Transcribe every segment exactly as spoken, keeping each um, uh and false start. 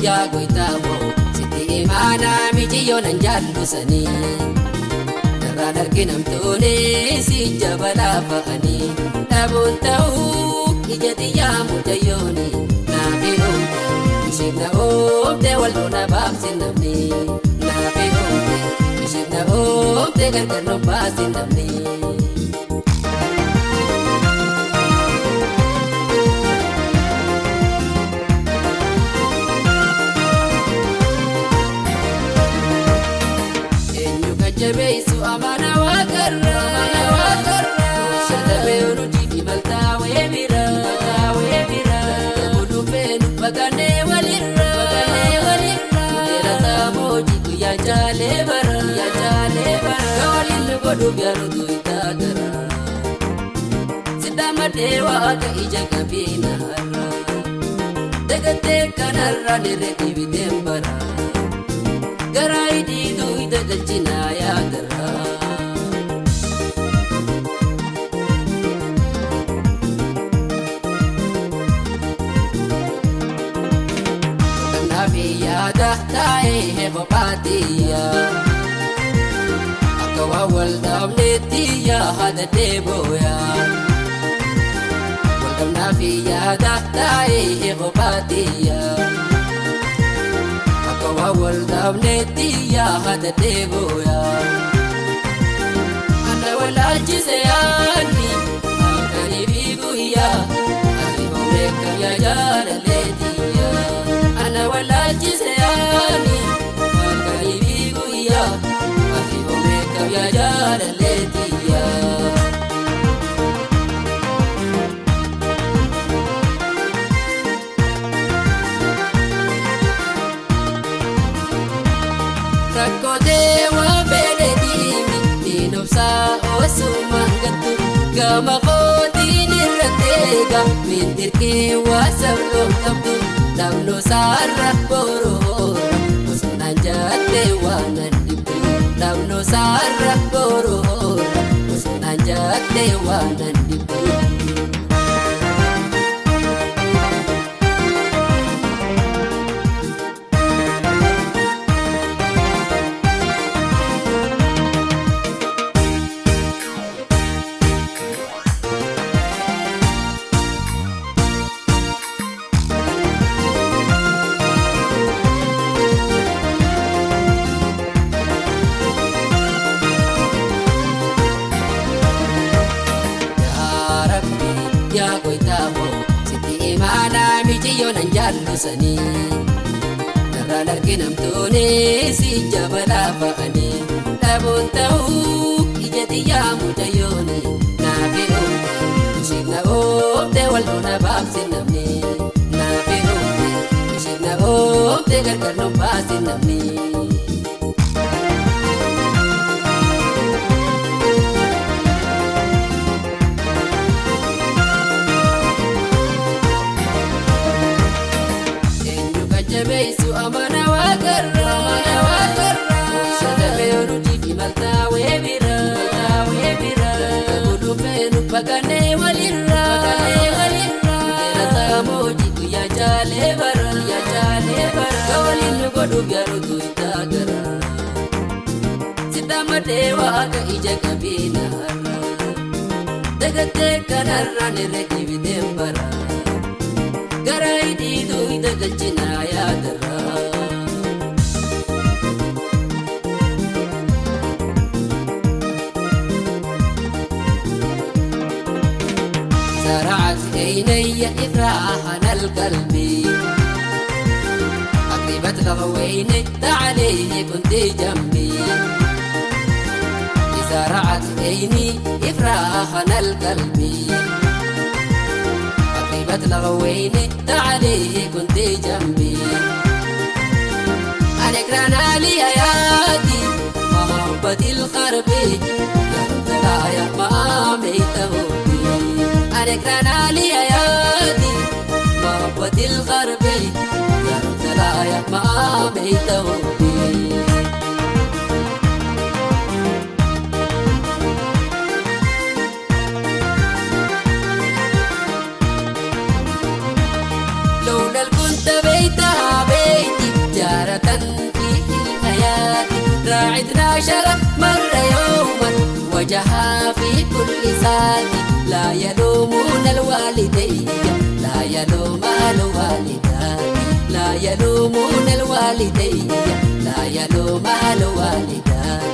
yaa goytaaboo sitti imaana mijiyoon an jaallusanii narraan arginamtuuni si jabalaa fa'anii dhabuun ta'uu ija xiyyaa mudayyooni naafi oomte ishiin na oomte walloona baabsi namni naafi oomte ishiin na oomte gargar no baasi namni. Jabeisu amana wakarra amana wakarra shalabe unuti fi malta webira malta webira kudu fenu bagane walirra bagane walirra tera tamoji tu ya jale bara ya jale bara kawalin godu biaru tu itagara sidama dewa aga ija kabina harra degate kanarra direti vidembara garai di tu ida galchina ya dara nabi ya da tae he bapatiya akawa wal damnetiya hada deboya wal nabi ya da tae he bapatiya wal damneti ya hada deboya ana wala jisayani akani biguya ani homeka ya yara letiya ana wala jisayani akani biguya ani homeka ya yara letiya. Rakode wa bededimi dinopsa osumangatu gama kodi nirratega mintirke wa sablo kabdu damno sarra boro usunanjate wa nandibu damno sarra boro usunanjate wa nandibu. Yaa goytaaboo sitti imaana mijiyoon an jaallusanii narraan arginamtuuni si jabalaa fa'anii dhabuun ta'uu ija xiyyaa mudayyooni naafi oomte ishiin na oomte walloona baabsi namni naafi oomte ishiin na oomte gargar no baasi namni. Jabeisu amana wakarra amana wakarra shalabe unuti fi malta webira malta webira kudu fenu bagane walirra bagane walirra tera tamoji tu ya jale bara ya jale bara kawalin godu biaru tu itagara sidama dewa aga ija kabina harra degate kanarra nireti vidembara garai di tu ida galchina ya dara زرعت عيني إفراحا القلبي أقربت لغويني تعالي كنت جنبي زرعت عيني إفراحا القلبي بتلغويني تعالي كنت جنبي عليك رانا لي حياتي محبتي القربي لا يا ما ميته عليك رانا لي حياتي محبتي القربي لا يا ما ميته. لولا كنت بيتها بيتي باشر مر يوما وجها في كل ساعة لا يلومون الوالدين لا يلوم الوالدان لا يلومون الوالدين لا يلوم الوالدان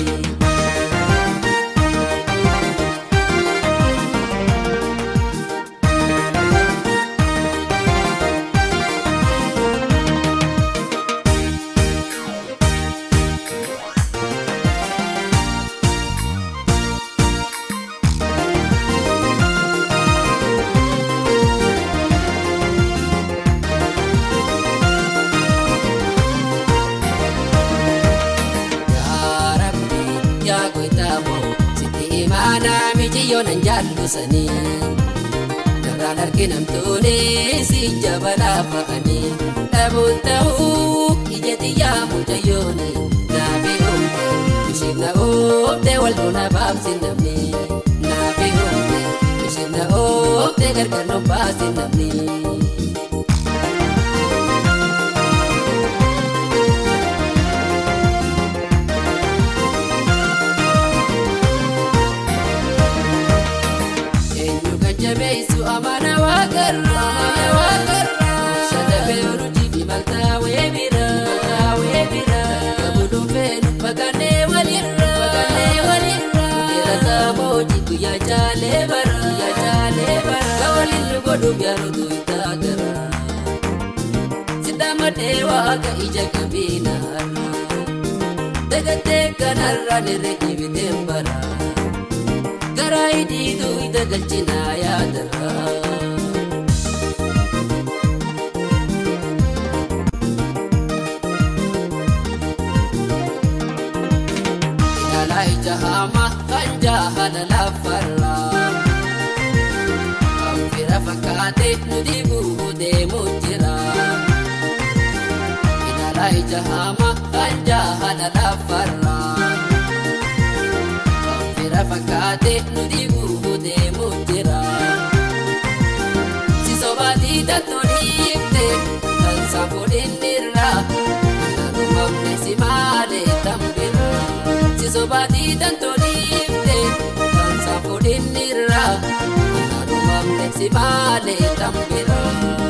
yonan jallusani daraan arginamtuuni si jabala fa'ani dhabuun ta'uu ijati yaa mucayyooni naafi humne ishibna oobde waldoona baabsin namni naafi humne ishibna oobde gargarnoon baasin namni Jabeisu amana wakarra wakarra shadabe uruji fi malta webira webira kabudu fenu bagane walirra bagane walirra irata moji ku ya jale bara ya jale bara kawalil godu biaru tu itagara sidama dewa ka ija kabina dagate kanarra nireki vitembara Garai di tu ida galchina ya dara Inalai jahama kanjahala la farra Amfira fakate nudibu de mujira Inalai jahama kanjahala la farra Fakate nudibu de mujira si sobati tantonifte tan sabodin nirra anumamne si male tambira si sobati tantonifte tan sabodin nirra anumamne si male tambira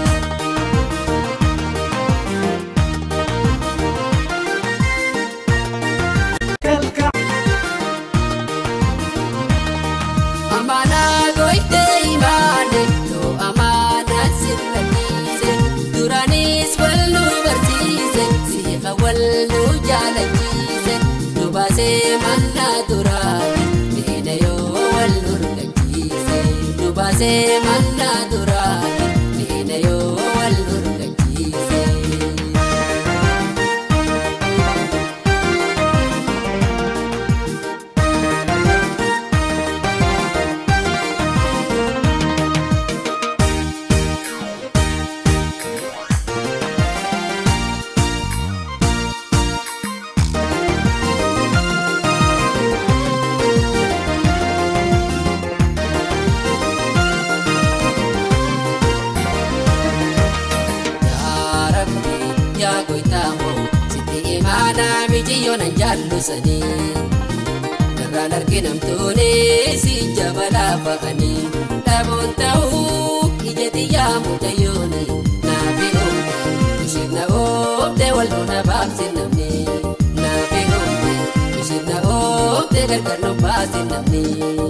Manna durani dina yo walur kanjise dubase manna durani dina yo walur kanjise yonan jallusani daraan arginamtuuni si jabala fa'ani dhabuun ta'uu ijati yaa mucayyooni naafi humne ishibna oobde waldoona baabsin namni naafi humne ishibna oobde gargarnoon baasin namni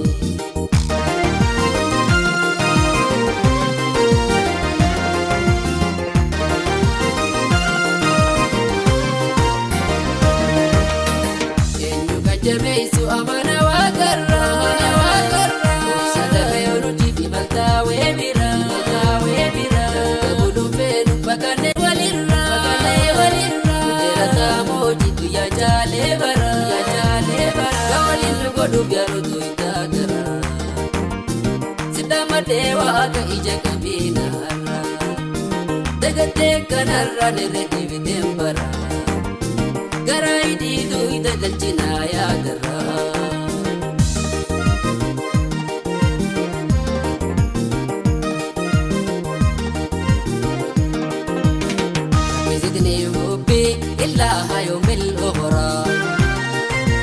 Jabeisu amana wakarra wakarra shadabe uruji fi malta webira webira kabudu fenu bagane walirra bagane walirra irata moji tu ya jale bara ya jale bara kawalil godu biaru tu itagara sidama dewa ka ija kabina dagate kanarra nireki vitembara Garai di tu ida galchina ya dara Bizidni hubbi illa hayumil ukhra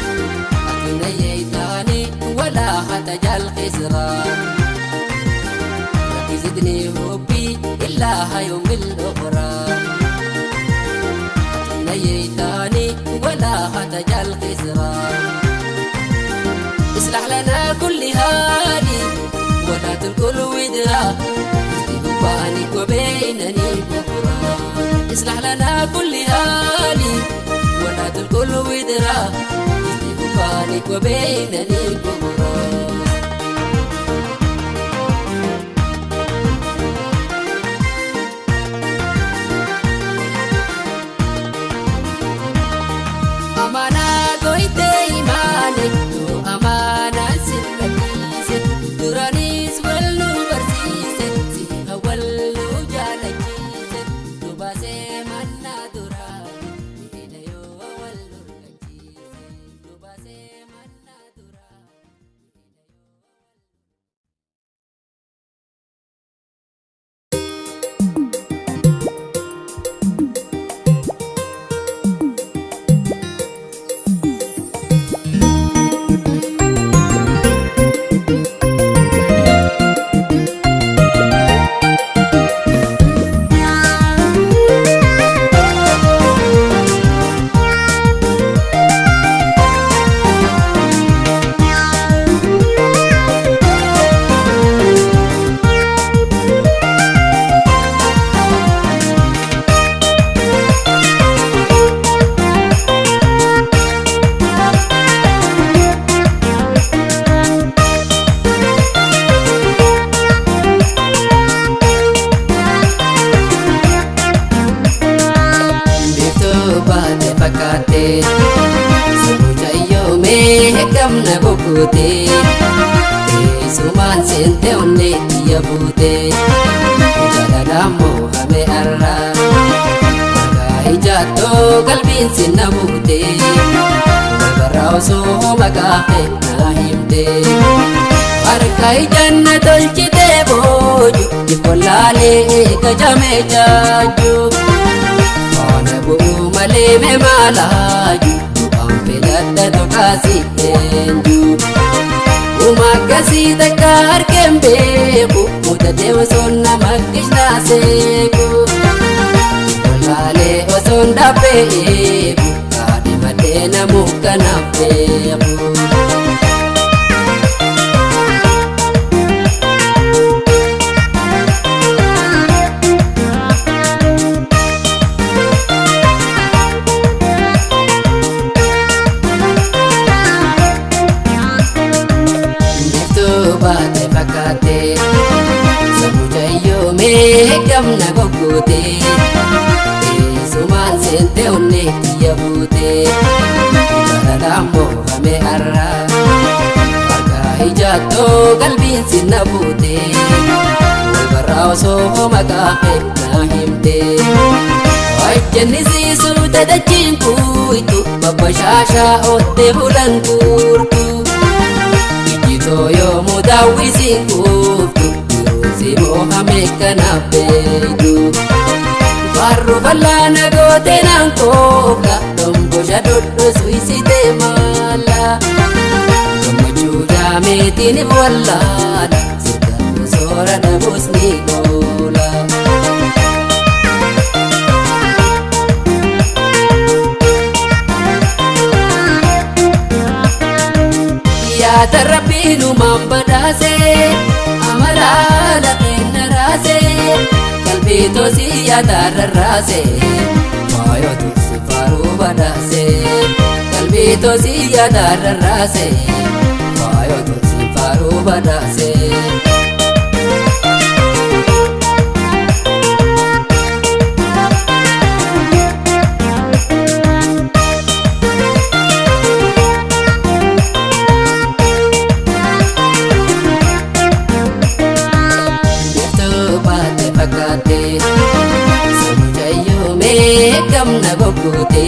تجال خسران يزدني حبي إلا يوم الأخرى نيتاني ولا تجال خسران اصلح لنا كل هالي ولا تلكل ودرا بانك وبينني بكرة اصلح لنا كل هالي ولا تلكل ودرا بانك وبينني بكرة أمانة قويت إيمانك أمانة سلكيسة درانيس والنو برسيسة سيها والنو جالكيسة نباسي منا دراني إهنا يو والنو ركيسة نباسي منا دراني gamna bokute suman sente onne ya bute jala mo hame arra kai jato galbin sinabute barao so magahe nahimde arkai jannatul chite boju ikolale gajame jaju ona bu male me malaju Pelada tokasi enju umakasi takar kembe bu muda dewa sonna makishna seku lale osonda pe bu kadi madena mukana pe bu gamna bokute suman sente onne ya bute baramo hame arra kai jato galbin sinabute barao so magahe nahimde ay jannisi su tadachin kuitu babashasha otte bulan kurtu ijito yo mudawisin kurtu Sibo hame kanabedu Farru balana gote nankoka Dombo shadoddo suisite mala Dombo chuja metini wallada Sirgamu sora na busni gola Ya tarabinu mambadase Amarala inna rase kalbi to siya darrase mayo tu sifaru badase kalbi to siya darrase mayo tu sifaru badase gamna bokute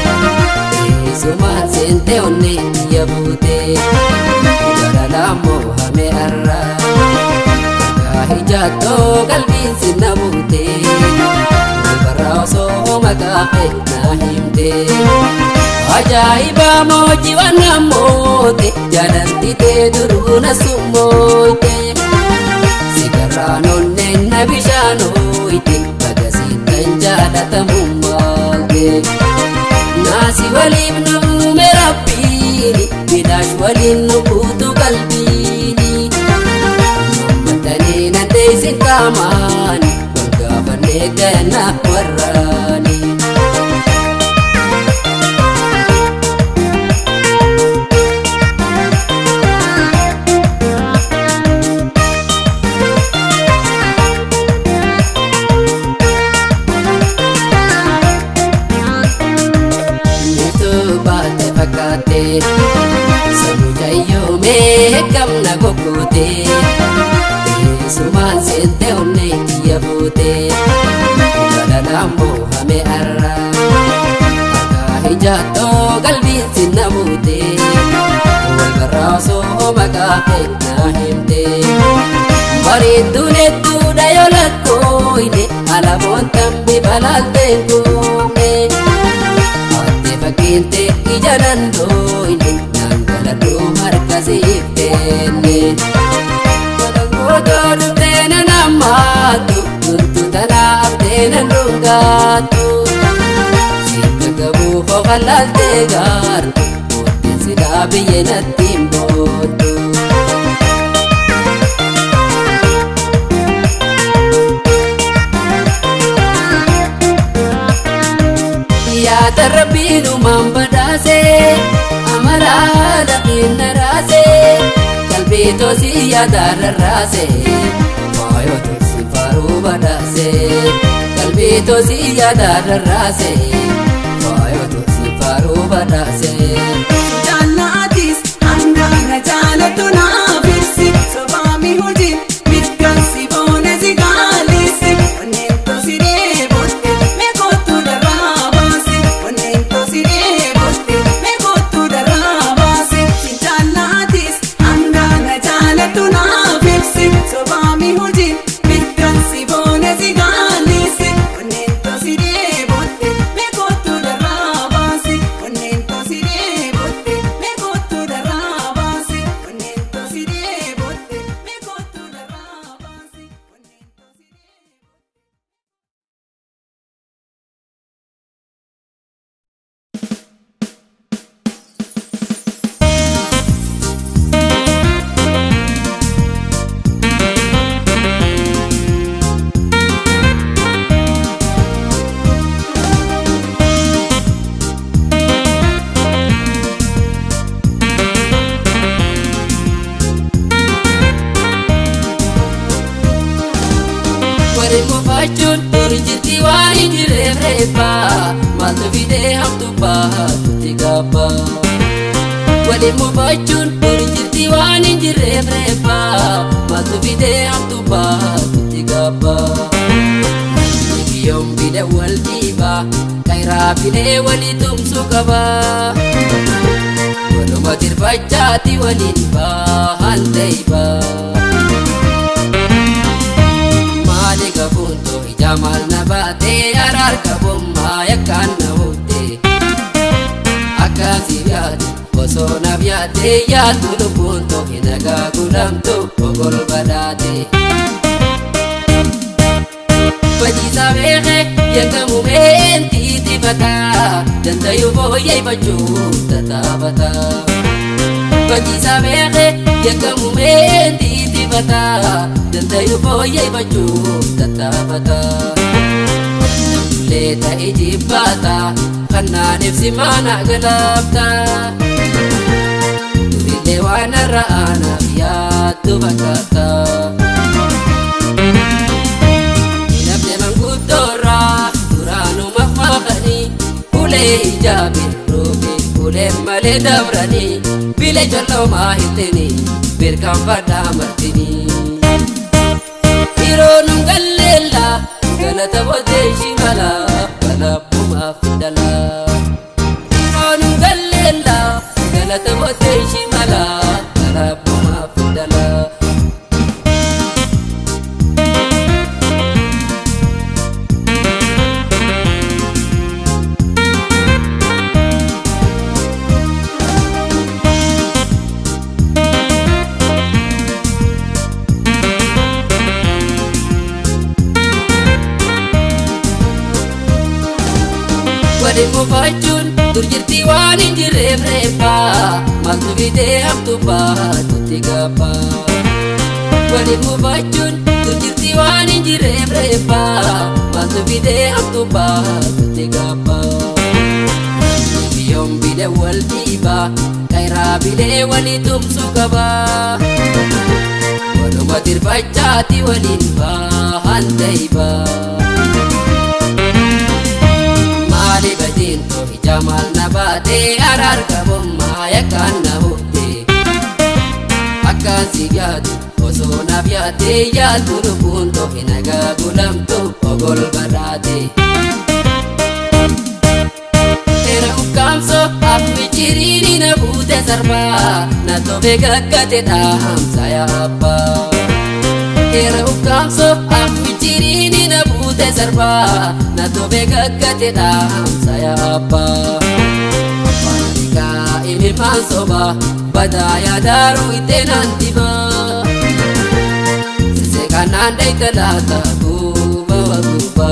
suman sente onne ya bute jala mo hame arra kai jato galbin sinabute barao so magahe nahimde ajaiba moji wanamote jalanti te duruna sumote sigaranoonne nabishanoite bagasitan jaalatamummaate naasi waliin nuume rabbiini midaash waliin nukuutu qalbiini mammatanii nandeessin qaamaani walgaafannee ganna warraani Samujayo me kamna gokote suman sente onne tiyabote dalambo hame arra aka hijato galbin sinamute wal garaso magate nahimte baridune tu dayolako ine alabon tambi balalte gune ate bakinte ijanando ine nangalado markasifene wadangodo tena namatu kuntu tana tena ndungatu sikagabu hoqalalte gar otin sidabiye natimbotu Tarabinu mambadase amara daqina rase kalbito siya dararase fayo tosi faru badase kalbito siya dararase fayo tosi faru badase janatis angana jalatuna birsi sobami hujin mitkansi bone zigalisi onento sire botte me gotu darabasi onento sire botte me gotu darabasi janatis angana jalatuna birsi sobami hujin mitkansi bone zigalisi onento sire botte me gotu darabasi onento sire botte me gotu darabasi onento sire botte me gotu darabasi onento sire Warimo bajun urjiti wani jirefrefa Maltu vide hamtu bahatu tigaba Warimo bajun urjiti wani jirefrefa Maltu vide hamtu bahatu tigaba Nibiyom bide wal diba Kaira bide wali tumsu kaba Waluma tirfajati walin bahan teiba Malika punto jamal nabate arar kabumma yakan naute akasi biate koso nabiate ya tulu punto hinaga gulamto ogol badate Baji sabege yakamu menti tibata danta yubo yai baju tatabata Baji sabege yakamu menti tibata danta yubo yai baju tatabata Leta ijibata kana nefsi mana galabta Turile wana raana biyatu bakata Inabde mangudora turanu makmakani Ule ijabin rubi ule male dabrani Bile jollo mahitini birkan fada martini Ironum gallela galata bote shimala balabuma fidala Ironum gallela galata bote shimala balabuma fidala wali mufachuun dur jirti waan hin jirreef reeffa maaltu fidee hamtu baatutti gabba wali mufachuun dur jirti waan hin jirreef reeffa maaltu fidee hamtu baatutti gabba biyyoon bile wal dhiiba kairaa bilee wali tumsu qaba waluma tirfachaati waliin bahan dayba maali badinto jamal nabate arar kabumma yakan nahutte akkan sigyatu oso nabyate yaltunu punto hinaga gulamtu ogol barate era ukamso afmi chirini na bute sarba na tobe gakkate dham saya abba era ukamso afmi chirini na bute sarba na tobe gakkate dham saya abba panika imi mansoba badaya daru itenantiba sese kananda italata kuba wakuba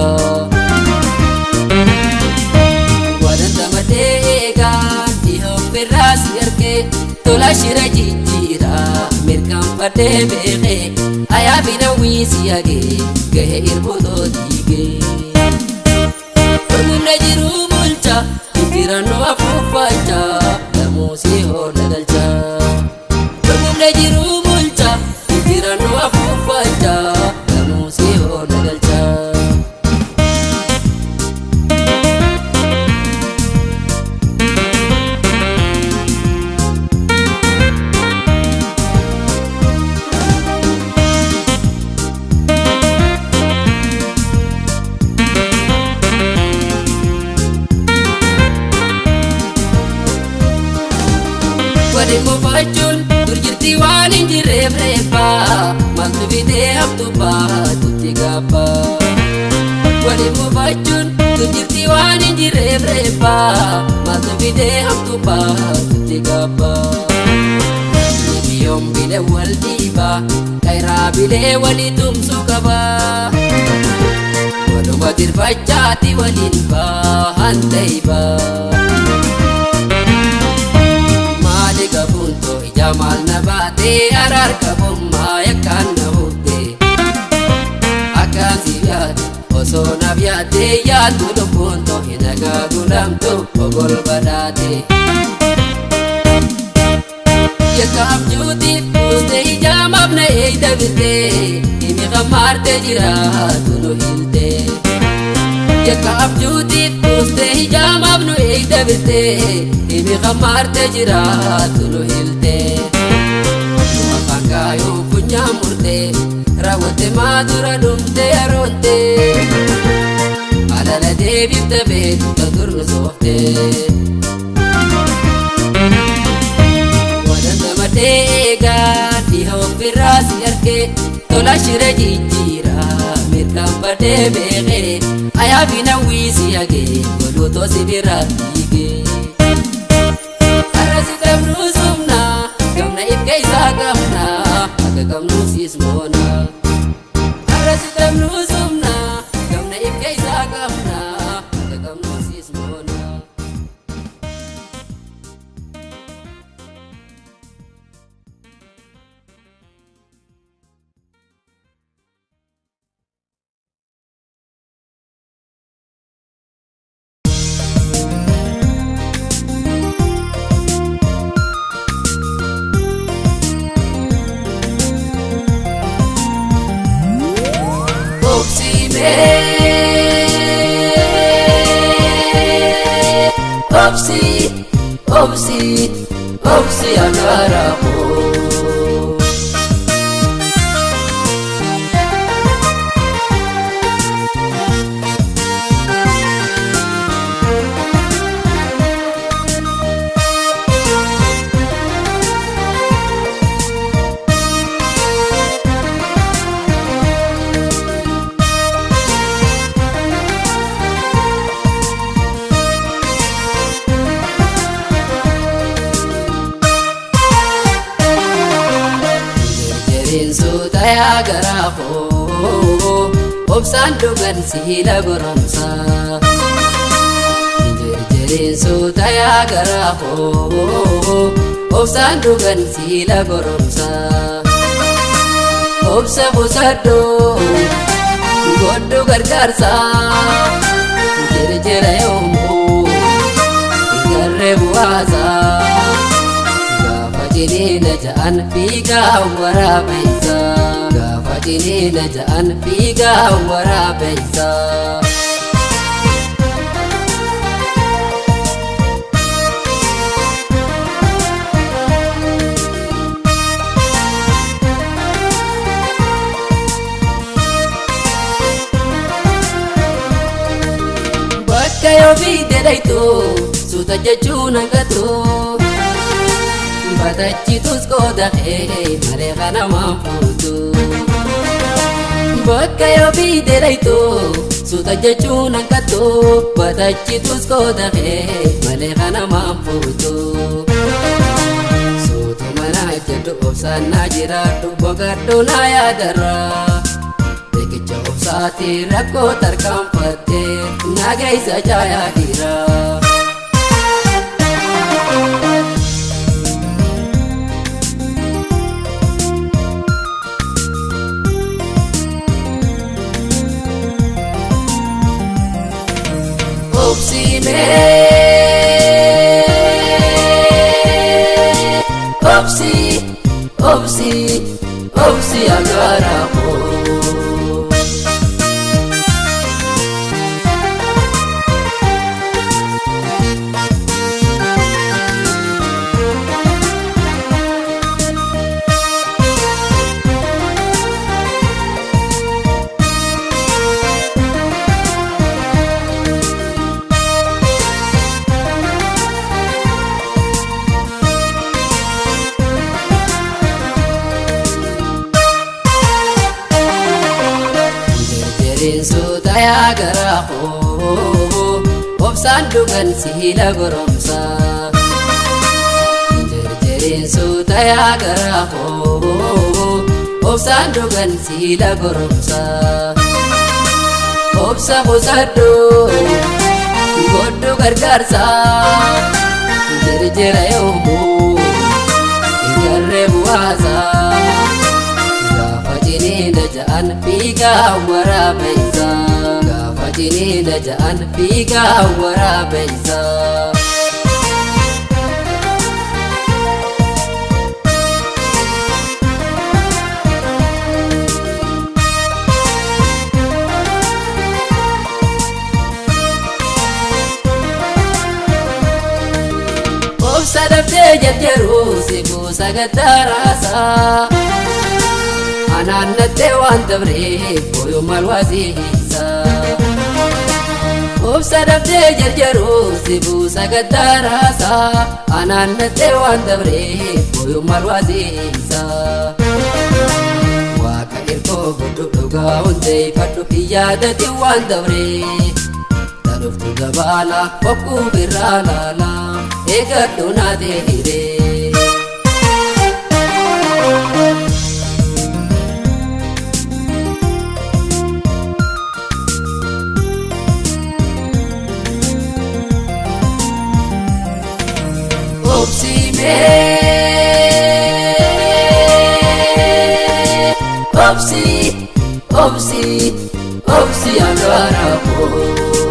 tola shira jijjira mirkan fadhe beeke ayaabina wiisiyage gahe irbutotige ormunna jiru bulcha injiranno afuuffacha lamuusii hoorna galcha ormunna jiru bulcha injiranno afuuffacha lamuusii hoorna galcha mufachun dur jirti waan hin jirreef reeffa maaltu fidee hamtu baatutti gabba wali mufachun dur jirti waan hin jirreef reeffa maaltu fidee hamtu baatutti gabba biyyoon bile wal dhiiba kairaa bilee wali tumsu qaba waluma tirfachaati waliin bahan dayba punto jamal nabate arar kabumma yakan nahutte akkan sibyate oso nabyate yaltunu punto hinaga gulamtu ogol badate yakka abjuutiif uste ijamabna eeyda birte imi qammarte jiraatunu hilte yakka abjuutiif uste ijamabnu eeyda birte imi qammarte jiraatunu hilte numa fangaayo funyaa murte raawwatte maadura dhumte yaroonte alala deebifte beekta durnu soofte wadandamate eegaan dhiha ofirraa si arge tola shira jijjiira mirkan badhe beeke ayaabina wiisiyage godhuutoo si biraa dhiige Rusumna, gamna ifkeisa gamna, aga gamnu sismona. Arasitam rusumna, gamna ifkeisa gamna, aga gamnu sismona. Opsi, opsi, opsi agaraho. Sutaya garaho, obsan dugan sihila goromsa. Jireensoota yaa garaa koo obsaan dhugan siila goromsa obsa buusaddoo godhu gargaarsa jirjira yoomuu garree bu'aasa gaafa jiniina ja'an fiigaa waraabeysa gaafa jiniina ja'an fiigaa waraabeysa. Kayo bide daitu suta jechuun hangatu batachitus koda hee malee kana maamfuutu bakkayo bide daitu suta jechuun hangatu batachitus koda hee malee kana maamfuutu suutu mana jedhu obsaan na jiraadhu boqadhu na yaadarra Bekicha obsaati rakkoo tarkaanfatte nageessa jaayaa dhiira. Obsiimee obsi obsi obsi agaara koo. Jireensoota yaa garaa koo obsaan dhugan siila goromsa Jireensoota yaa garaa koo obsaan dhugan siila goromsa obsa buusaddoo godhu gargaarsa jirjira yoomuu garree bu'aasa Jiniina ja'an fiigaa waraabeysa gaafa jiniina ja'an fiigaa waraabeysa. Obsa dabdee jarjaruu si buusa gaddaaraasa Anaannate waan dabreef booyoo maal waasiisa obsa dabdee jarjaruu si buusa gaddaaraasa Anaannate waan dabreef booyoo maal waasiisa Waaqa irkoo godhu dhugaa hundeeffadhu yaadati waan dabreef Taluftu gabaala fokkuu birraa laala eegadhu naatee hiree. Obsi, obsi, obsi agaara koo.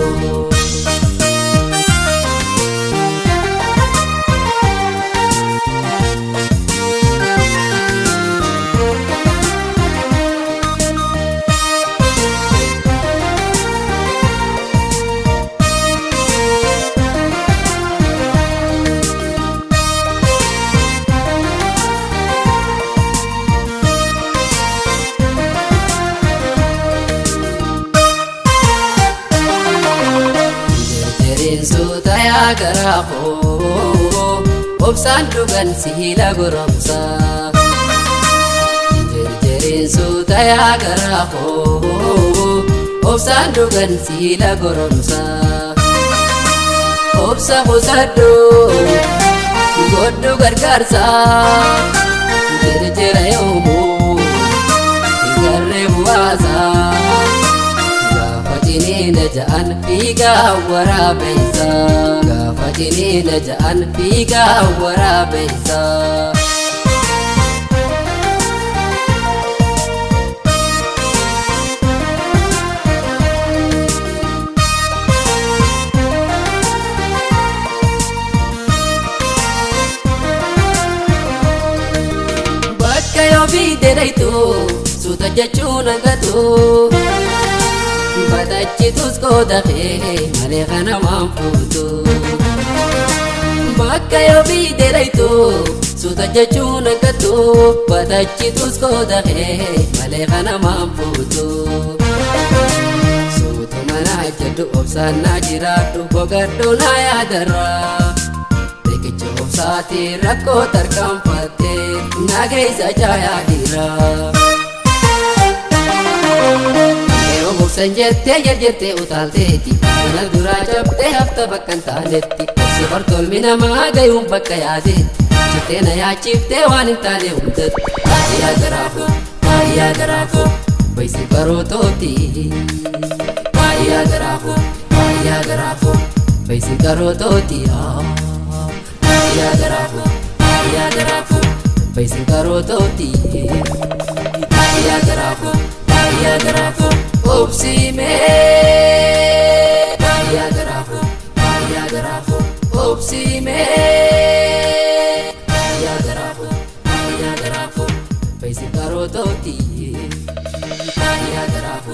Jireensoota yaa garaa koo obsaan dhugan siila goromsa Jireensoota yaa garaa koo obsaan dhugan siila goromsa obsa buusaddoo godhu gargaarsa jirjira yoomuu garree bu'aasa Jiniina ja'an fiigaa waraabeysa gaafa ciniina ja'an fiigaa waraabessa. Bidedaitu suuta jechuun angatu badachitus koodafee malee kana waan fuutu. Bakka yoo bidedaitu suuta jechuun angatu badachitus koodafee malee kana waan fuutu. Suutu mana jedhu obsaan na jiraadhu bogadhu na yaadarraa. Saati rakkoo tarkaanfattee nageessa jaayaa dhiiraa. Yeroo bobsan jettee jarjettee utaalteeti mana duraa cabdee hafta bakka hin taanetti. Si bartolmi namaa gayuun bakka yaadeetti jettee na yaachiftee waan hin taane hundatti. Baay'ee garaafuu baay'ee garaafuu baysi barootooti. Baay'ee garaafuu baay'ee garaafuu baysi barootooti. Ya garafu, ya garafu, baisin karototi. Ya garafu, ya garafu, opsi me. Ya garafu, ya garafu, opsi me. Ya garafu, ya garafu, baisin karototi. Ya garafu.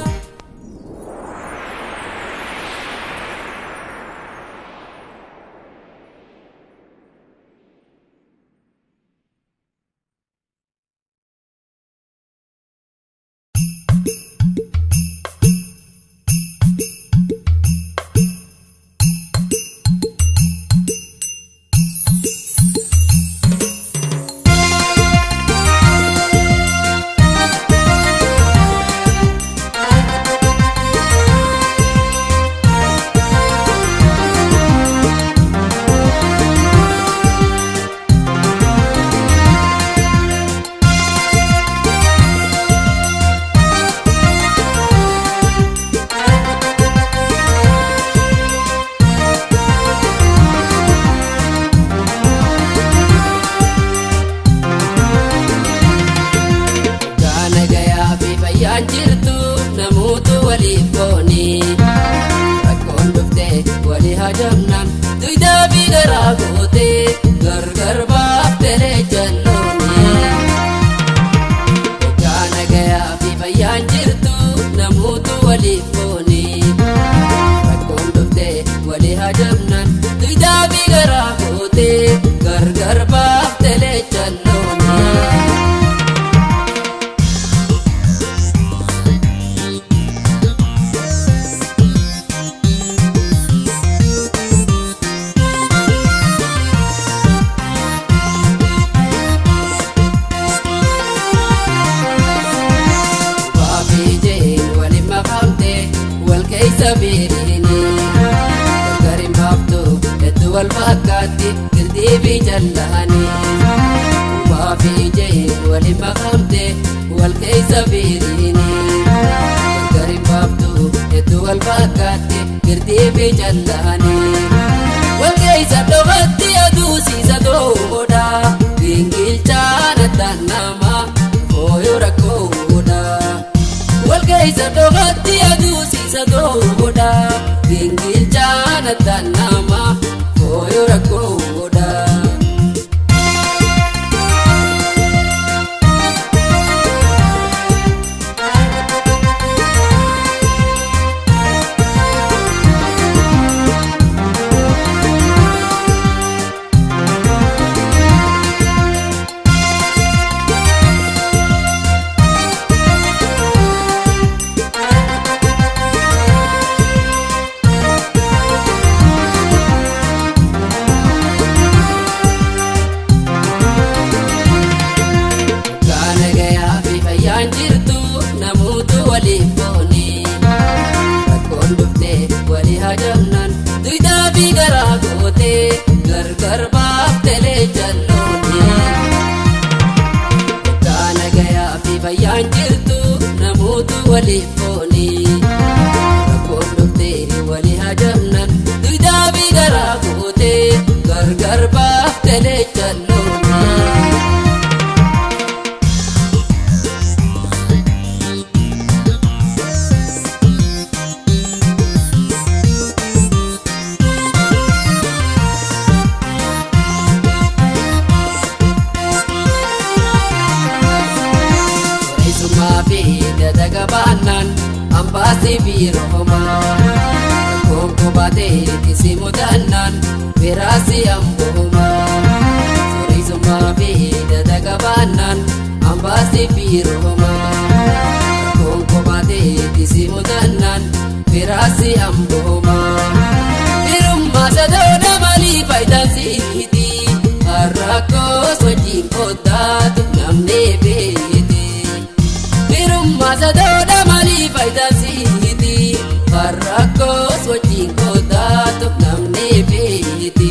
Jirtu namoota waliif booni rakkoon dhuftee walii hajamnaan duydaa fi garaa gootee gargar baaftelee jallooni. Hoggaa nagayaa fi fayyaan jirtu namoota waliif booni rakkoon dhuftee walii hajamnaan duydaa fi garaa gootee gargar baaftelee jallooni. Sabirini gargarin baaftu hedduu wal fakkaatti girdii fi jallahani. Ubaa fi jeen waliin makamte wal keessa birini gargarin baaftu hedduu wal fakkaatti girdii fi jallahani. Wal keessa dhokatti aduusiisa dooda gingilchaan addaan nama fooyyoo rakkoodha. Wal keessa dhokatti aduusiisa dooda gingilchaan addaan nama fooyyoo rakkoodha. Wali hajamnan, duida bigara jalloonni. Dagabanan ambasi biroma kongko bate kisimu danan berasi amboma sore zuma beda dagabanan ambasi biroma kongko bate kisimu danan berasi amboma birumma sadona mali faidan siti arrakos wajin kodatu namne beti Masadoda mali faida sihiti Farrakos wajin kodatu namne beti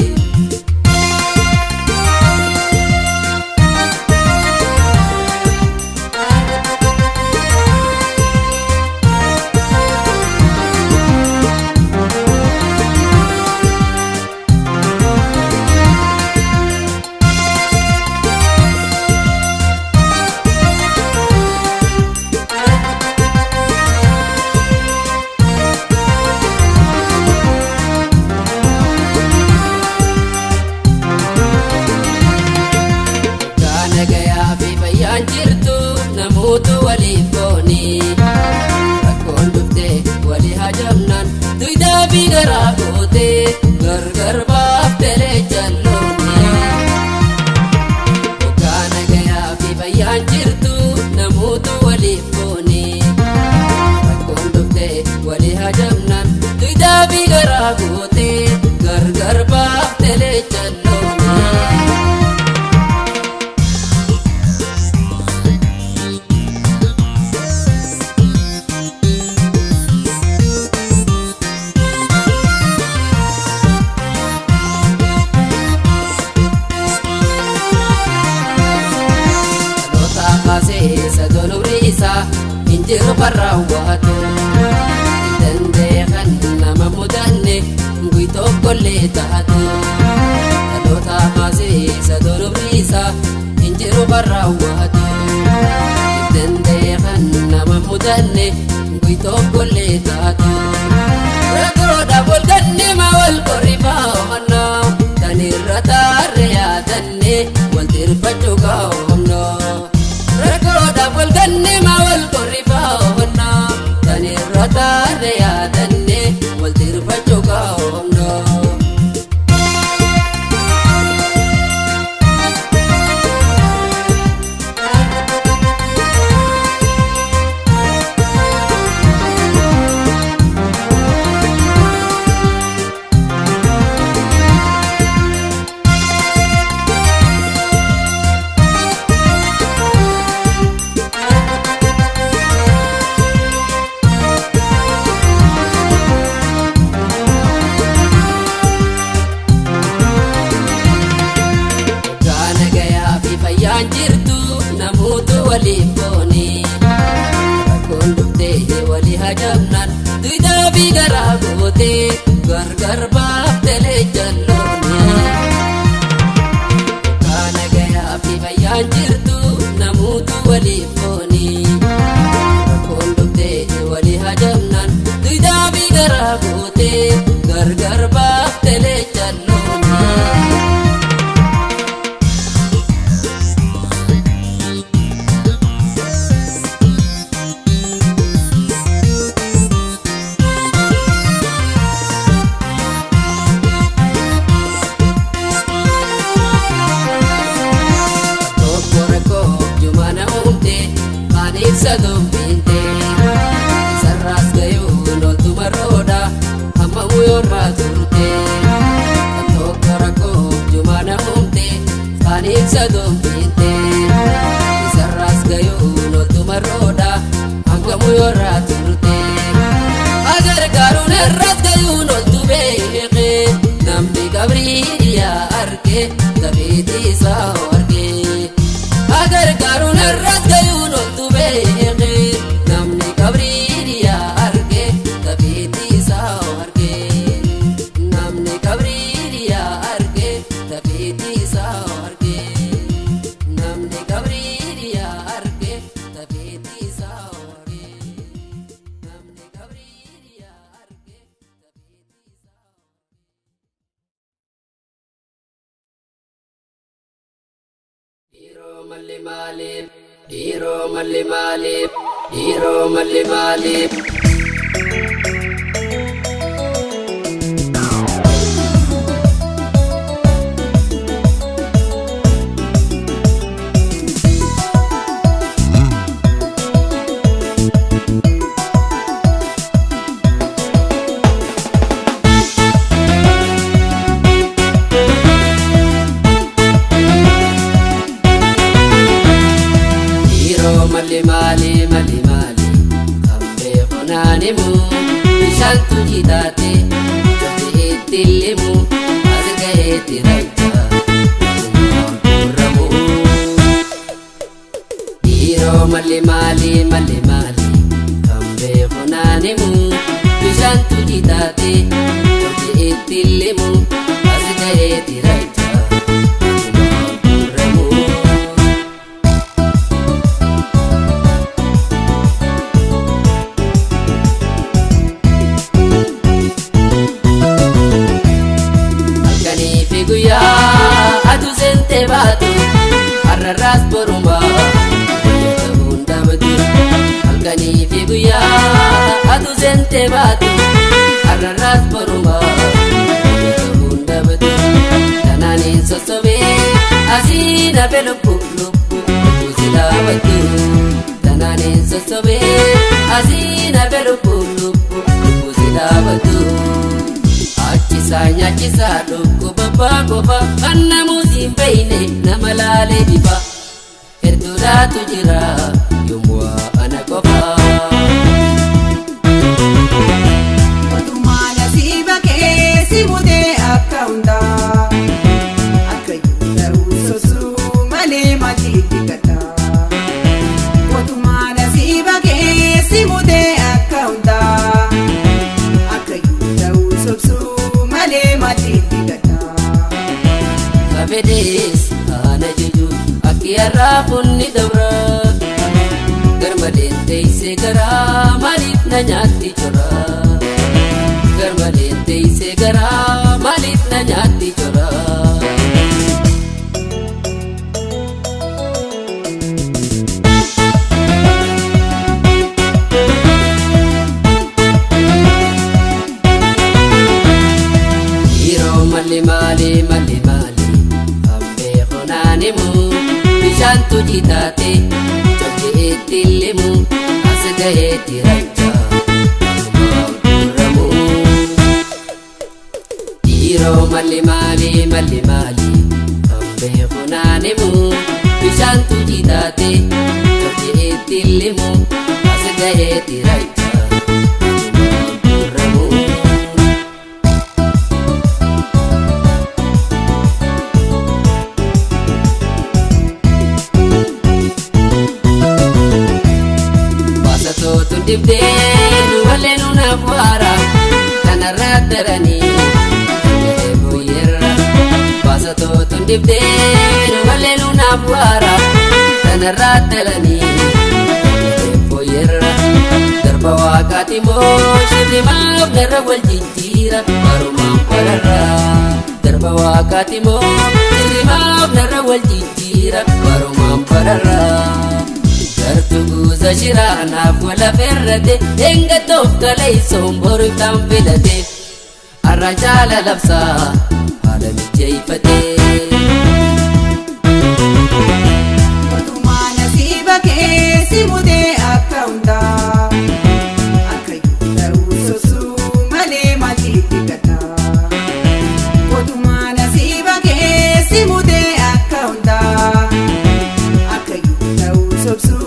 Jirtu namoota waliif booni rakkoon dhufte walii hajamnan tuydaa fi garaa goote gargar baaftelee jalloonni. Ogaa nagayaa fi fayyaan jirtu namoota waliif booni rakkoon dhufte walii hajamnan tuydaa fi garaa goote gargar baaftelee jalloonni. Sadonu risa injiru parawatu dandeekan nama mudanne ngui tokkolle taatu kalota hase sadonu risa injiru parawatu dandeekan nama mudanne ngui tokkolle taatu rakro dabol ganne mawal korifa honno tanirata reyadanne wal tirfachu gaonno Rekoda walganne mawal korifa honna tani rata reyadanne wal tirfachu gaonno. Jirtu namoota waliif booni rakkoon dhufte walii hajamnan tuydaa fi garaa goote gargar baaftelee jalloonni. Ogaa nagayaa fi fayyaan jirtu namoota waliif booni rakkoon dhufte walii hajamnan tuydaa fi garaa goote gargar baaftelee jalloonni. Sadum binte sarras gayu nol tumaroda hamma muyorra turte tokkorako jumana umte fanin sadum binte sarras gayu nol tumaroda hamma muyorra turte agar garun ras gayu nol tubeke namni gabriya arke tabiti sa arke agar garun ras gayu nol tubeke namni gabriya arke tabiti sa arke namni gabriya arke tabiti sa Hero malli malib, hero malli malib, hero malli malib. Mali mali mali mali kambe khonanimu bishantu jidate jote etilimu azga etiraita ramu hero mali mali mali mali kambe khonanimu bishantu jidate jote etilimu azga etiraita guya atu sente batu arras borumba bunda batu algani fi guya atu sente batu arras borumba bunda batu tanani sosobe asina pelupu lupu uzila batu tanani sosobe asina pelupu lupu uzila batu Achisanya chisa lukku baba goba kanna musimpeine namalale diba erdura tujira yumwa ana goba Watumana sibake simude akaunda akayuda usosu male majitikata Watumana sibake simude akaunda akayuda usosu Kabedes ana juju akiyara punni dabra garmalente se gara malif na nyati chora garmalente se gara malif na nyati chora Mali mali mali mali kambe khonanimu bishantu jidate jote etilimu asga etiraita ramu hero mali mali mali mali kambe khonanimu bishantu jidate jote etilimu asga etiraita Dibdenu walenu nafwara tanaradarani boyera basato tundibdenu walenu nafwara tanaradarani boyera darba wakati mo shidima nara waljitira baruma parara darba wakati mo shidima nara waljitira baruma parara Kartuguza shirana wala ferrate enga tofka lay somboru tamfilate arrajala labsa hala mijayfate Watumana sibake simude akaunda akayuda usosu male majitikata Watumana sibake simude akaunda akayuda usosu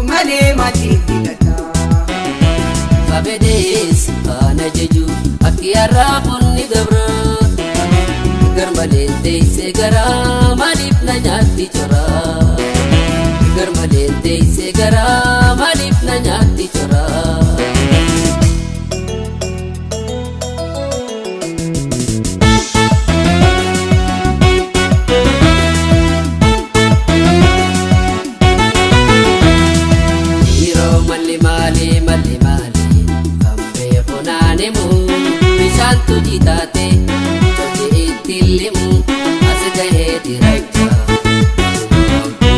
Kabedes ana jeju akiyara punni dabra garmalente se gara malif na nyati chora garmalente se gara malif na nyati chora Mali mali mali mali kambe khonanimu bishantu jidate jote etilimu asga etiraita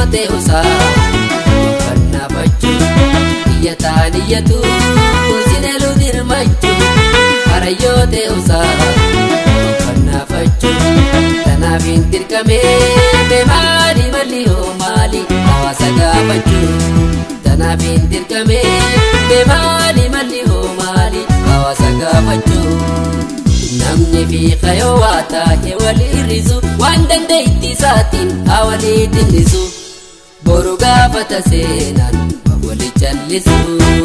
te'uusaa fannaafachuu iyyataan iyyatu sineluu dirmachuu harayyoo te'uusaa fannaafachuu tanaaf hin dirqamee mee maali malli hoo maali hawaasa gaafachuu tanaaf hin dirqamee mee maali malli hoo maali hawaasa gaafachuu namni fi qayoo waa taa'e wal hir'isu waan dandeetti isaatiin haa walii dinnisu boru gaafata seenaan wali callisu.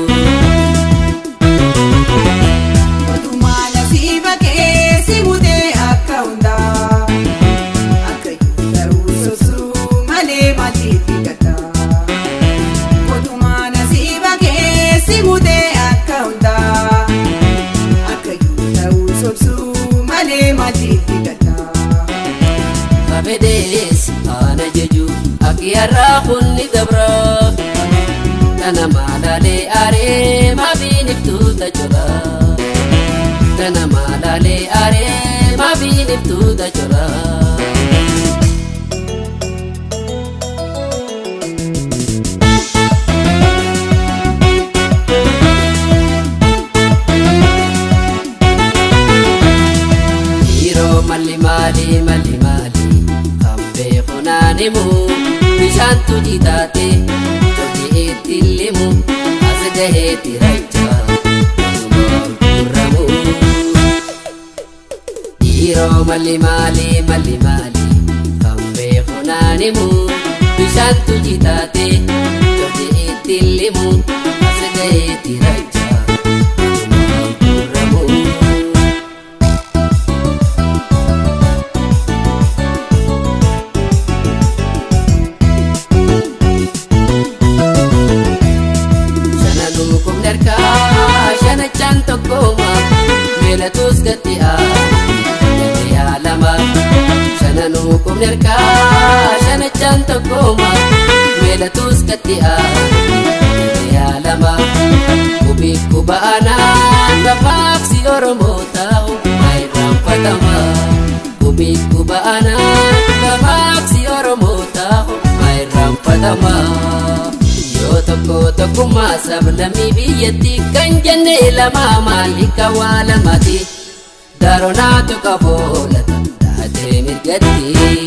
Odumaa nasiiba keessi mutee akka hundaa akka ta'uu sosuu malee matiitti gata. Odumaa nasiiba keessi mutee akka hundaa akka ta'uu sosuu malee matiitti gata. Kabedees haana jeju akki har'aa kunni dabra. Kana malaalee aaree maafiin ibtuuta jira. Kana malaalee aaree maafiin ibtuuta jira. Dhiiroo malli maali malli maali kan beeku naanimu bishaan tuji taate. Tilimu asgahe tiracha Ramu Iro mali mali mali mali Kambe khunanimu Bishantu jitate Jodi tilimu asgahe tiracha Ramu Tokoma melatus gatia ya lama shananu kumnerka shana chanto koma melatus gatia ya lama kubi kubana gafaksi oromo tau mai rampadama kubi kubana gafaksi oromo tau mai rampadama. Toko toko masab lami biyati kanjane lama malika wala mati darona to kabola dade mirgati.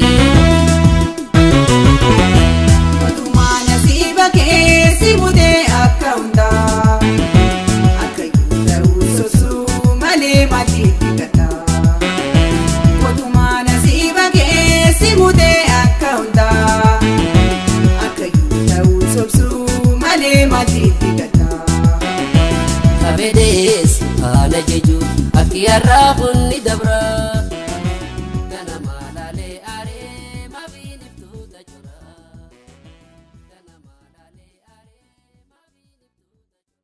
Oduma nasiba keessi mutee akka hundaa akka ta'uu sosuu malee matiitti gata. Oduma nasiba keessi mutee akka hundaa akka ta'uu sosuu matiitti gata. Kabedees haala jeju akki har'aa kunni dabra. Kana malaalee aaree maafiin ibtuuta jira. Kana malaalee aaree maafiin ibtuuta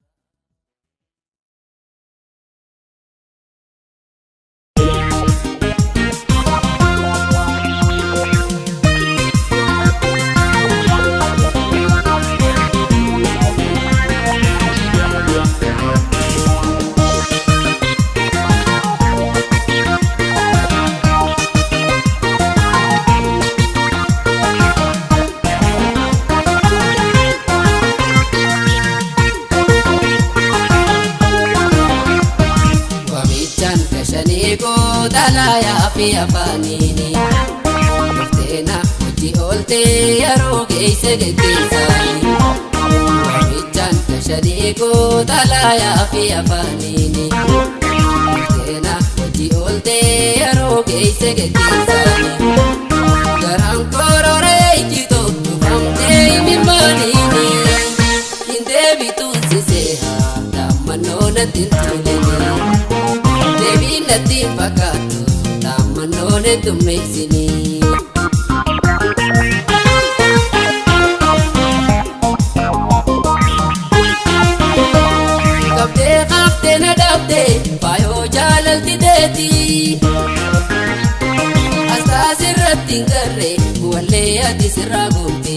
Dalaya fi afanini Murtena uji olte yaro geise geisani Wamichan kashaniko dalaya fi afanini Murtena uji olte yaro geise geisani Garam korore ikito tufamte imimanini Inde bitun siseha damanona tintulini Devi nati pakatu tamanone tumesini. Kapte kapte nadapte payo jalal tideti. Asta sirratti ngarre wale ati siragumti.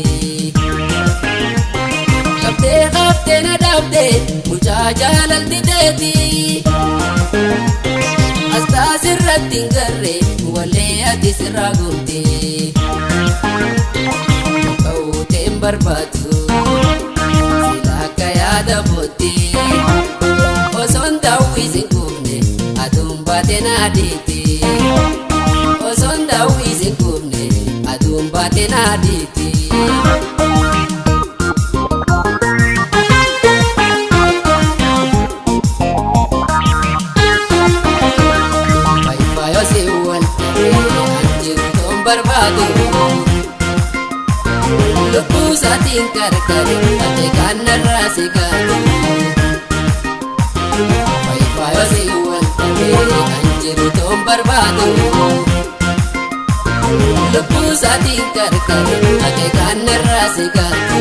Kapte kapte nadapte mucha jalal tideti. Asta sirratti ngarre wale ati siragumti. Kaute barbaadu sila akka yaada booddee osoon daawwisin kubne aduun baate naadiiti osoon daawwisin kubne aduun baate naadiiti. Fayfaayo si waltabee anjiru toon barbaadu lubbuu isaatiin karkare ate kannarraa si gaadu. Fayfaayo si waltabee anjiru toon barbaadu lubbuu isaatiin karkare ate kannarraa si gaadu.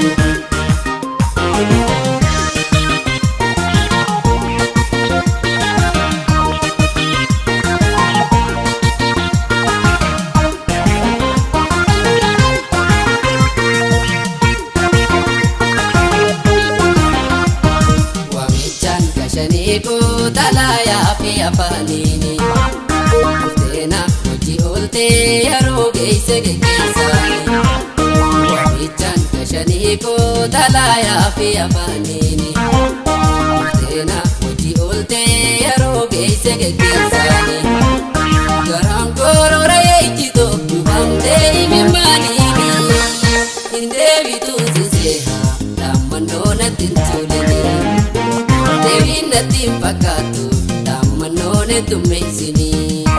Shaniiko talayaa fi afaaniini ulteena hojii oltee yeroo geesse geggeessaani. Waamichaan ka shaniiko talayaa fi afaaniini ulteena hojii oltee yeroo geesse geggeessaani. Garaan korora ejjitoo dhufamtee himimmaaniini hin deebituu siseeha dhaammannoo natti hin tuulini. Deebiin natti hin fakkaatu dhaammannoo neetu meeysini.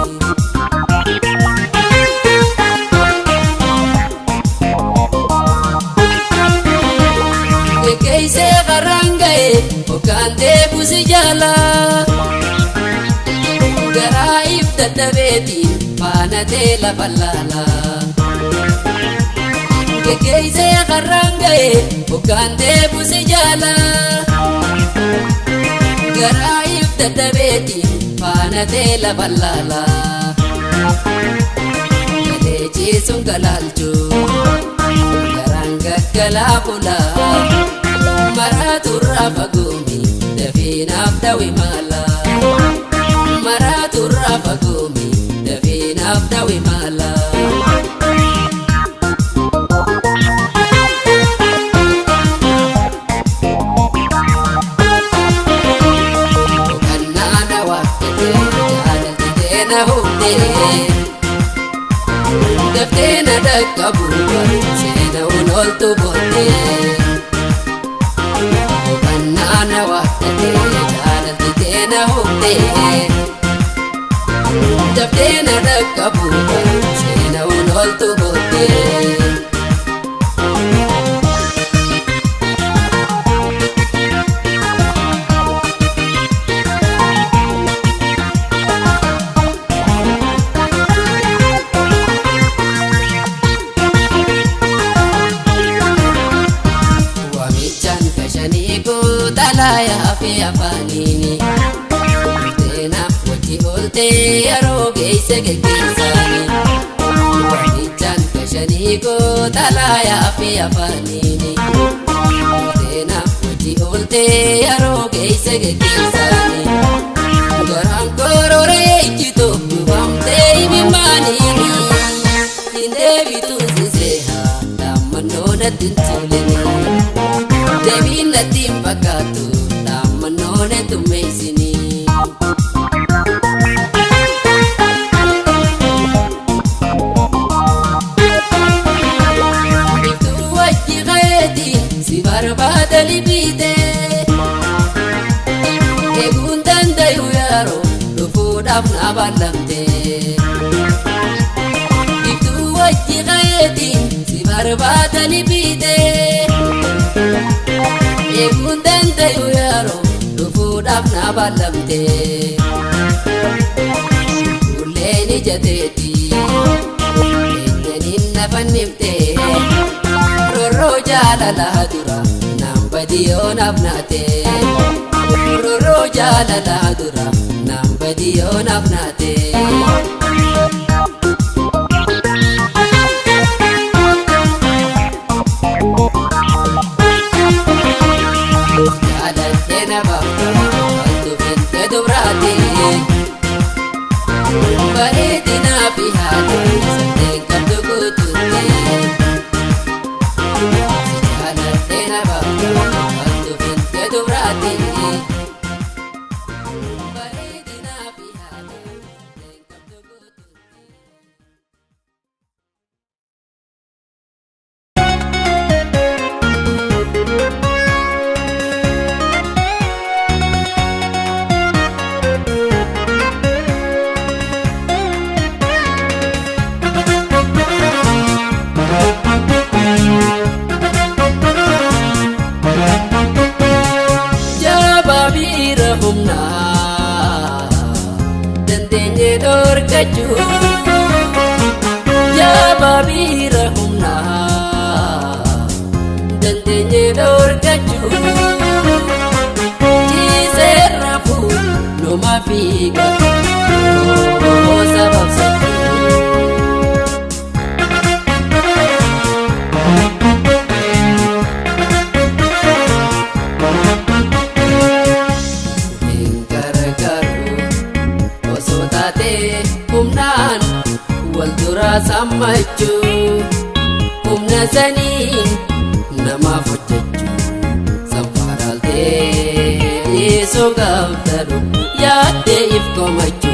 Geggeessee qarraan ga'e hoggaan deebu si jaala garaa if dadhabeetiin faanatee lafa laala. Geggeessee qarraan ga'e hoggaan deebu si jaala garaa if dadhabeetiin faanatee lafa laala. Galee ciisuun galaalchuu garaan gaggalaa bulaa maraaturraa fagoomi dafiinaaf dawi maala. Maraaturraa fagoomi dafiinaaf dawi maala. Dafteena dhaqqabuudha seena unooltu booddee bannaana waaqatee jaalalti teena humnee. Dafteena dhaqqabuudha seena unooltu booddee. Talayaa fi afaaniini ulteena hojii oltee yeroo geesse geggeessaani. Waamichaan ka shaniiko talayaa fi afaaniini ulteena hojii oltee yeroo geesse geggeessaani. Garaan korora ejjitoo dhufamtee himimmaaniini hin deebituu siseeha dhaammannoo natti hin tuulini. Deebiin natti hin fakkaatu dhaammannoo neetu meeysini. Iftuu wajji qayeetiin si barbaada libiitee eeguun dandayu yeroo dhufuudhaaf na ballamtee. Iftuu wajji qayeetiin si barbaada libiitee eeguun dandayu yeroo dhufuudhaaf na ballamtee. Ulleen ijateeti eenyaniin na fanniftee rorroo jaalalaa dura naan badiyoo naaf naatee. Rorroo jaalalaa dura naan badiyoo naaf naatee. Bareedinaa fi haadha saddeen qabdu guutuutti dorgachu Jababira humna Dandenye dorgachu Jiserafu no mafiga Oh sabab satu Humnaan wal dura sammachu humna sanin nama fujjachu samfaralte yeso gavdaru yaade ifkomachu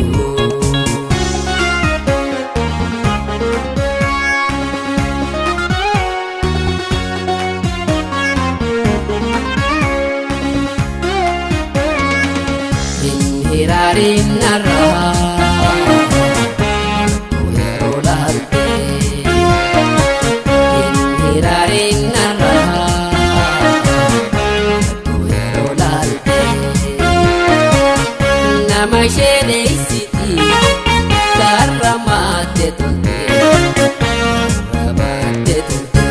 inhirarin narra Mashele city karamate tonte rabate tonte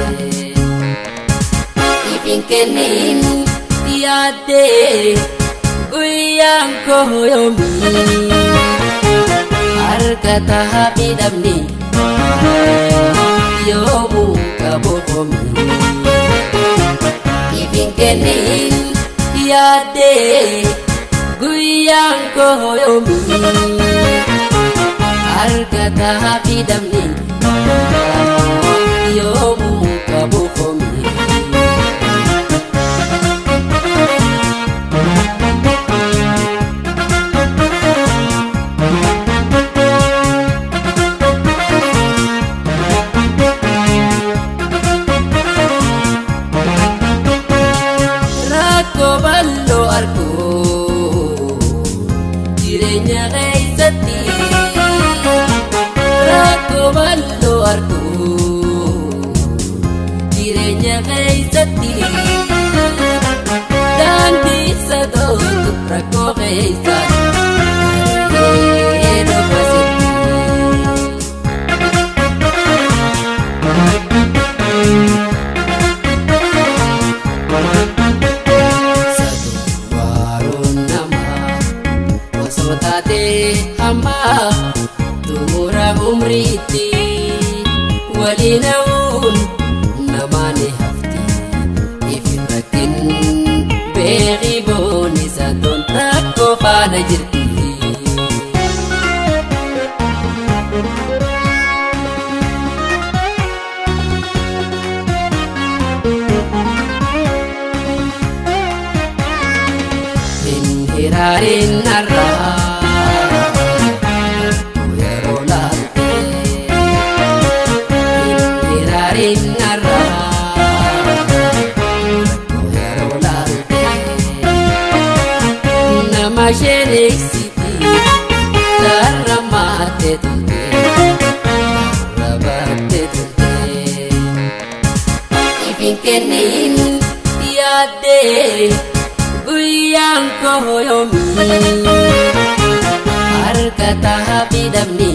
Ifinkenin tiade guyang koyomi arkata habidamni yomu kabokomi Ifinkenin tiade Guyang koyomi Arkata habidamni Yomu kabukomi Rako ballo arko Jirenya gaisati Rako ballo arku Jirenya gaisati Dan bisa tutup rako gaisati Edo pasiti Hamba tumura umriti walinaun namani hafti ifirakin beri boni sadon rakko fana jirti inhirarin narra Mashele city karamate tonte rabate tonte Ifinkenin tiade guyang koyomi arkata habidamni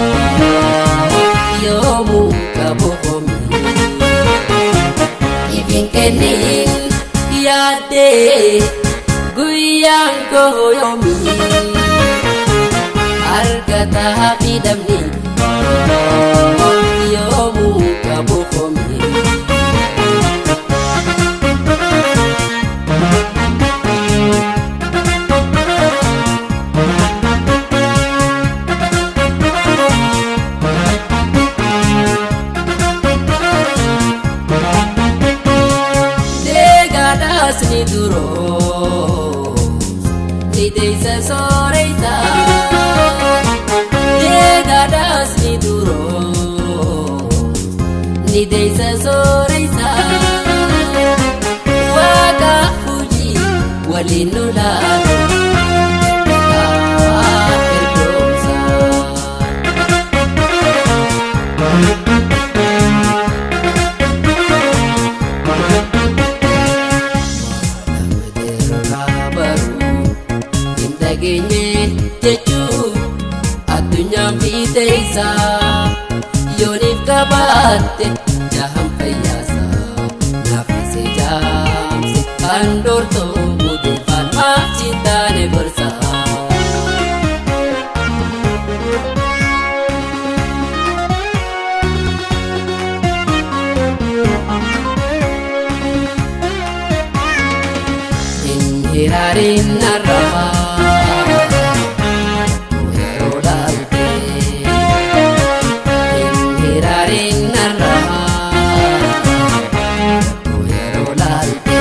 yomu kabokomi Ifinkenin tiade Guyang koyomi Arkata habidamni Yomu kabukomi Degadas ni duro Desa soreisa Degadas ni duro Ni desa soreisa Waka fuji walinulado Erdomsa Genye jechu adunya fiite isaa yooniif qabaatte jahan fayyaasa naafise jaamse kan doortoo muduufaan maaf cintaane gorsa. Hirarin narraha Kuhero lalte Hirarin narraha Kuhero lalte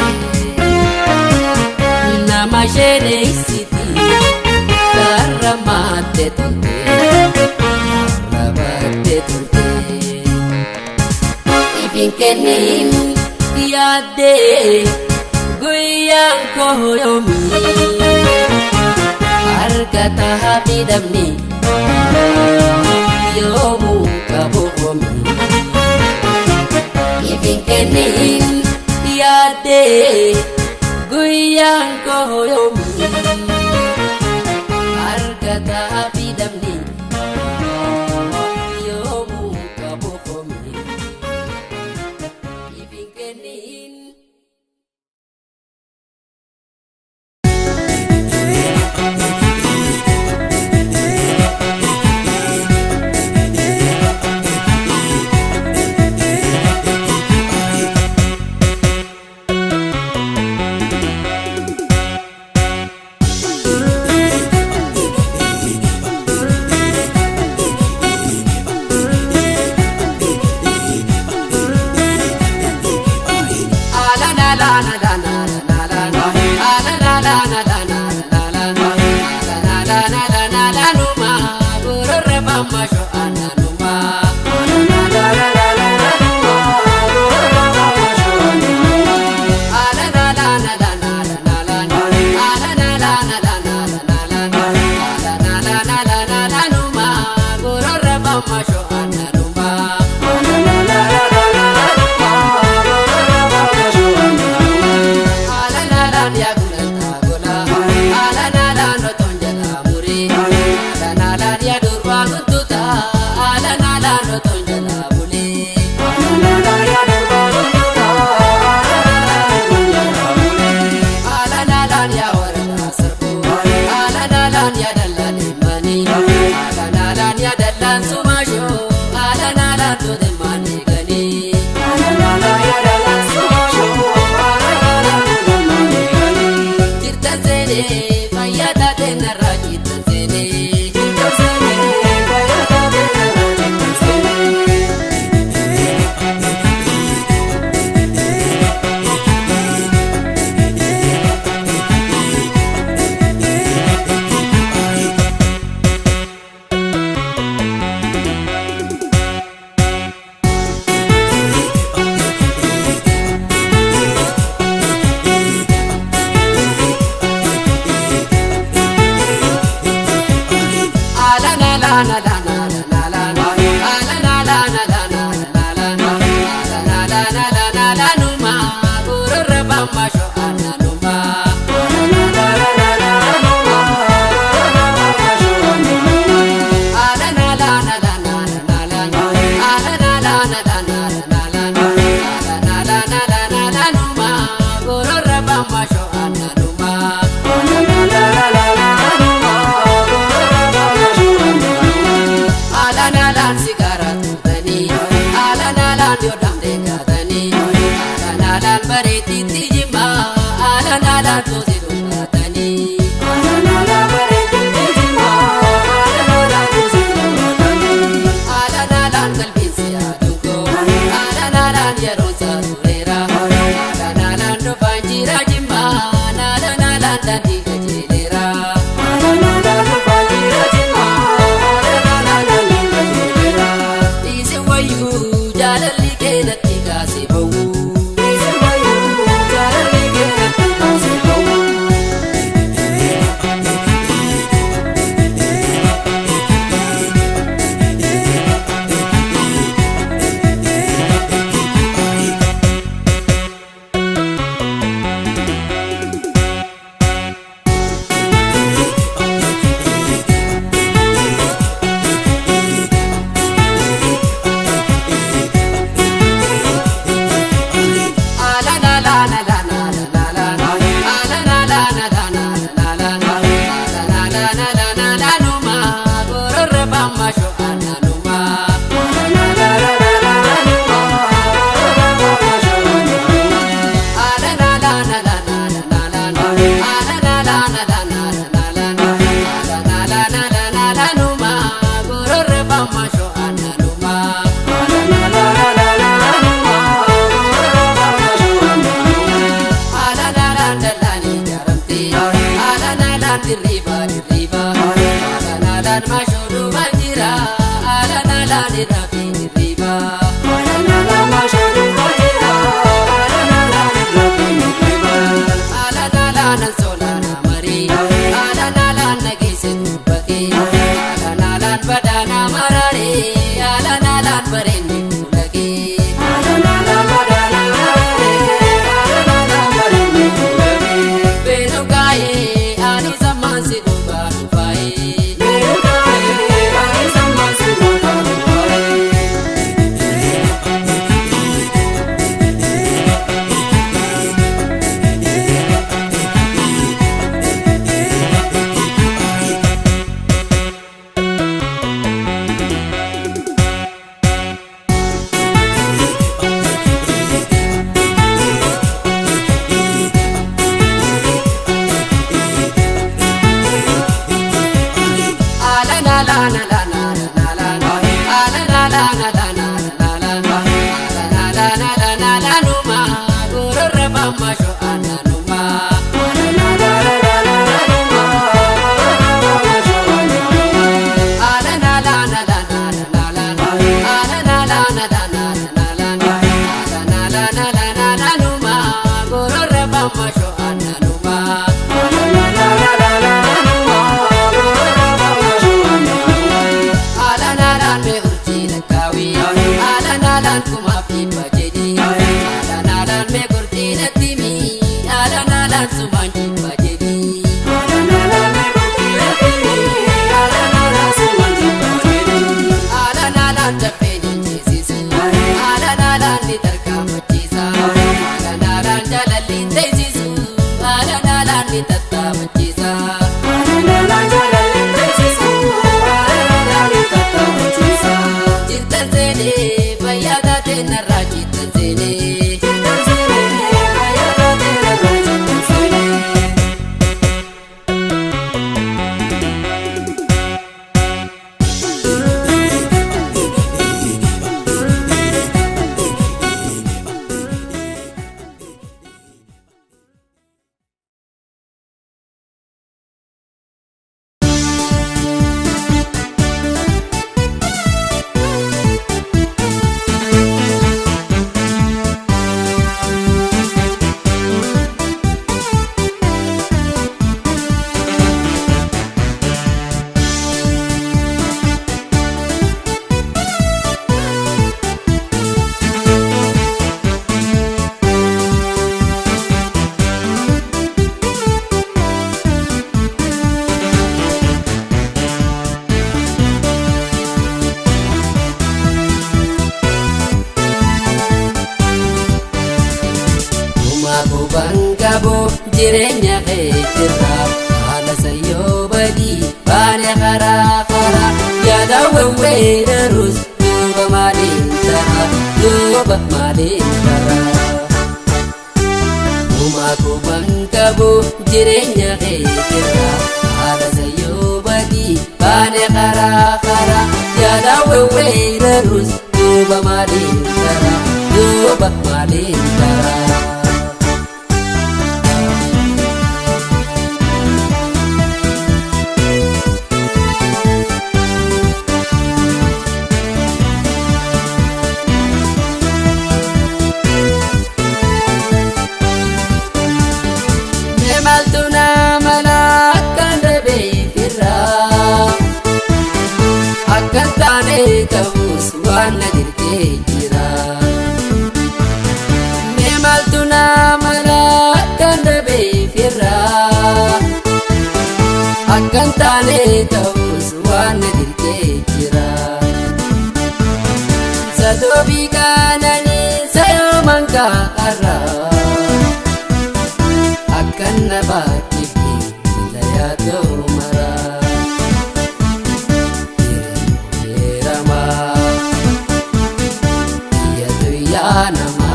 Nama shene isiti Karramate tunte Karramate tunte Ifin kenin Yade Guyang koyomi Harkata habidamni Yomu kabohomi Ifin kenin yade Guyang koyomi Harkata habidamni Yomu kabohomi Ifin kenin lalaani rafin riba. Alana lala shadu kajira, alana lala rafin riba. Alana lana solana mari, alana lana gise tubake, alana lan badana marare, alana lan barendi kulake. Alana lala badana marare, alana lala barendi kulake. Benu kaye ani zaman si duba dubai. Benu kaye ani zaman si duba dubai. Jirenya keetirra haala sayyoo badii baane karaa karaa yaada wawweerarus duuba maaliin ta'a duuba maaliin ta'a. Uumaa kuban qabu jireenya keetirra haala sayyoo badii baane karaa karaa yaada wawweerarus duuba maaliin ta'a duuba maaliin ta'a. Ta'us waan na dirqee jira. Mee maaltu nama akkan dhabeef irra akkan taane ta'us waan na dirqee jira. Sadoobii kaananii sayooman kaa'arra akkan na baatiif na yaadoo mara. Nama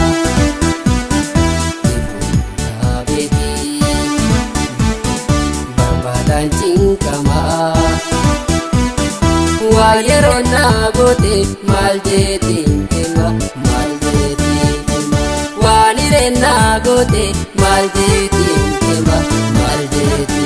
ibu beti babadan cingkama wayero nagote maljeti kema maljeti wanire nagote maljeti kema maljeti.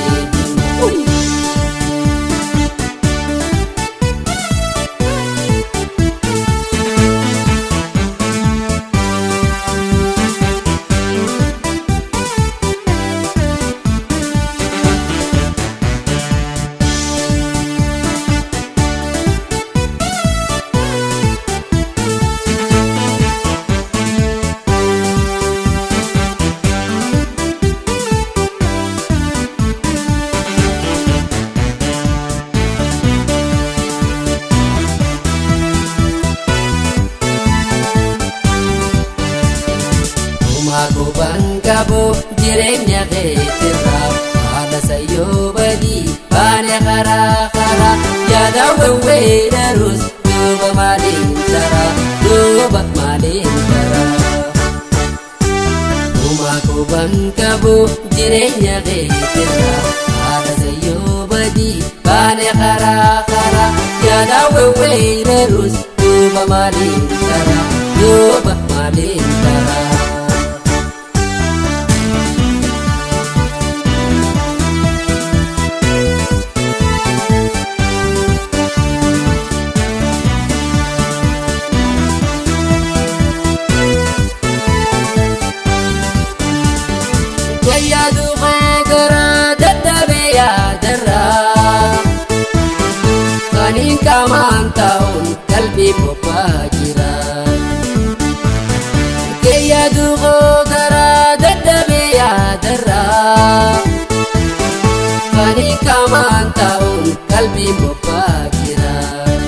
qabu jireenya keetirraa haala sayyoo badii baane karaa karaa yaada wawweedharus duuba maaliin taraa duuba maaliin taraa uumaa quban qabu jireenya keetirraa haala sayyoo badii baane karaa karaa yaada wawweedharus duuba maaliin taraa duuba maaliin taraa yaadu gara dadhabe yaadarra kaniin qaamaan ta'uun qalbii bobbaa jira yaadu gara dadhabe yaadarra kaniin qaamaan ta'uun qalbii bobbaa jira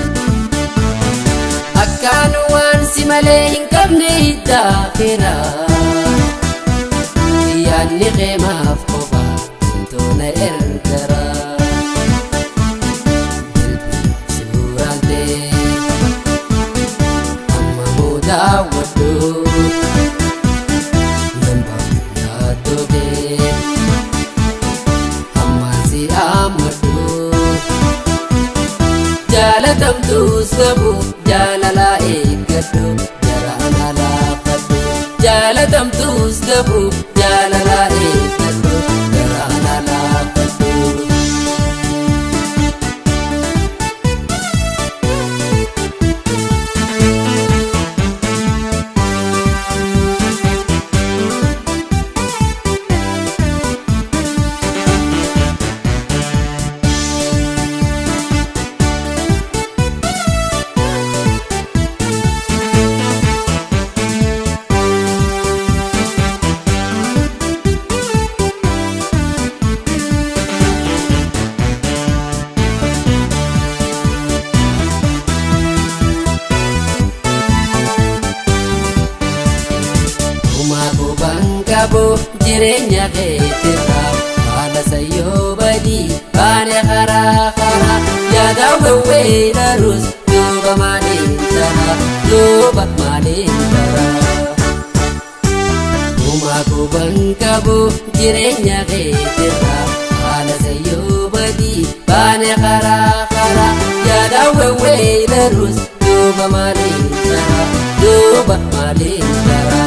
akkaan waan si malee hin qabne hidhaafeera yaanni qeemaaf qofa toona ergara bilbila suuraaltee amma muudaa waddu nan baaftu yaaddoote ammaan si ammaddu jaalatamtuus qabu jaalalaa eeggadhu garaan alaafadhu jaalatamtuus qabu jaalalaa eeggadhu garaan alaafadhu qabu jireenya keetirraa haala sayyoo badii baane karaa karaa yaada wawweedharus duuba maaliin taraa duuba maaliin taraa uumaa quban qabu jireenya keetirraa haala sayyoo badii baane karaa karaa yaada wawweedharus duuba maaliin taraa duuba maaliin taraa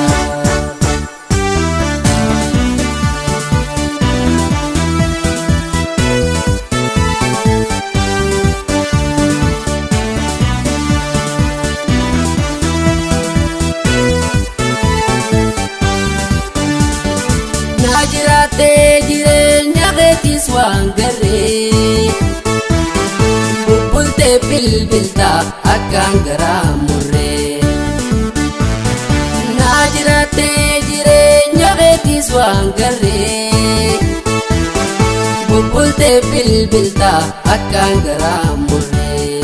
jiraate jireenya keetis waan garree bubbulte bilbilta akkaan garaa murree naa jiraate jireenya keetis waan garree bubbulte bilbilta akkaan garaa murree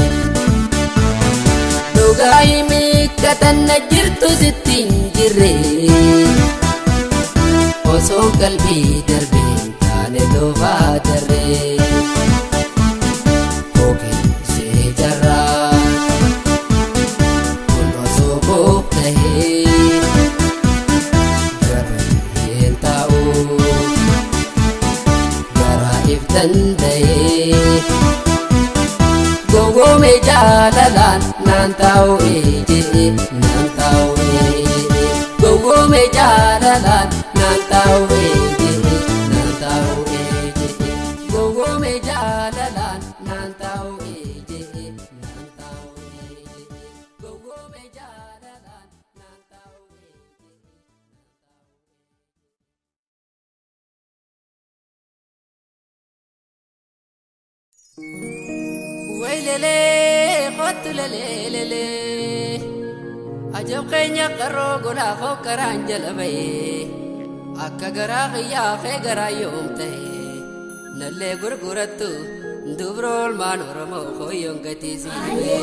dhugaa himii katanna jirtu sittiin jirree osoon qalbii darbeen taane doofaa darree kookee jarraa kun osoo boof tahee gareen taa'uu garaa iftan dayee gogoome jaalalaan naan taa'u eejee naan taa'u eejee gogoome jaalalaan naan taa'u eejee naan taa'u eejee gogoome jaalalaan naan taa'u eejee naan taa'u eejee gogoome jaalalaan naan taa'u eejee. Waylele khottu lele lele ajab keenya qaroo gola khokkaraan jalabee akka garaa xiyyaa fee garaa yoom ta'e nallee gurgurattu dubrool maan oromoo koyyoon gatiisii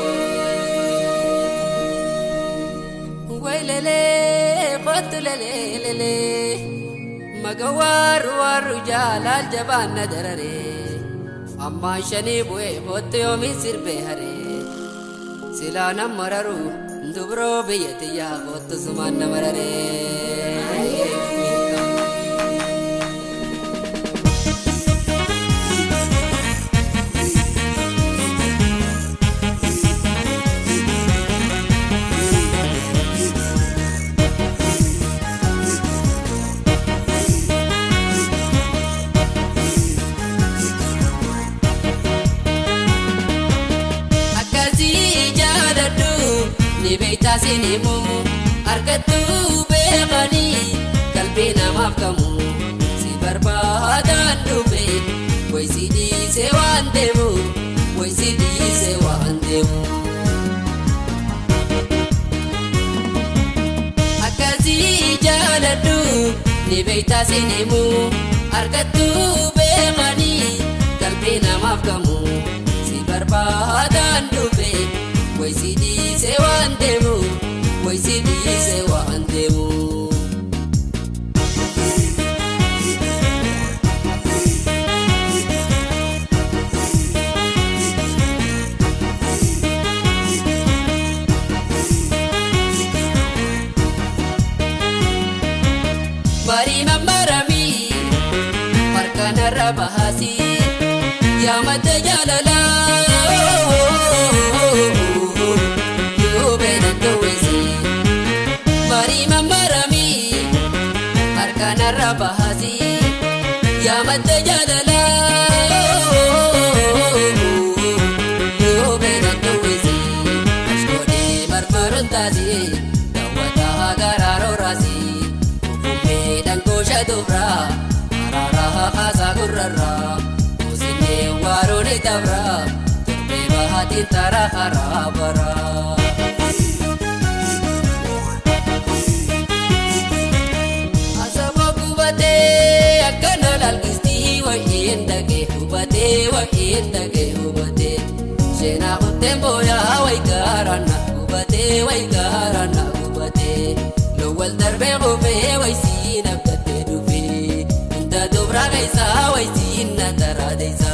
waylele khottu lele lele Magawaru waru jalal jabanna darare amma shani bu'e botte yomi sirbe hare silana mararu dubro biyatiya bottu sumanna marare Beita sinimu argatu beqani qalbi namaaf kamu si barbaadan dhufe way si dhiise waan deemu way si dhiise waan deemu akkasii jaaladhu ni beita sinimu argatu beqani qalbi namaaf kamu si barbaadan dhufe way si dhiise waan deemu way si dhiise waan deemu bari mammarami harkanarra bahasi yaamata jaalala bahasi ya madda jalala yo bena tuwisi ashkodi marmarun tazi dawata gararo rasi kume dangosha dubra arara khasa gurra usine warone tabra turbe bahati tara kharabara hubate wa indage hubate shena utembo ya way garana hubate way garana hubate lowal darbe gobe way sina bate dufi inda dobra gaisa way sina taradisa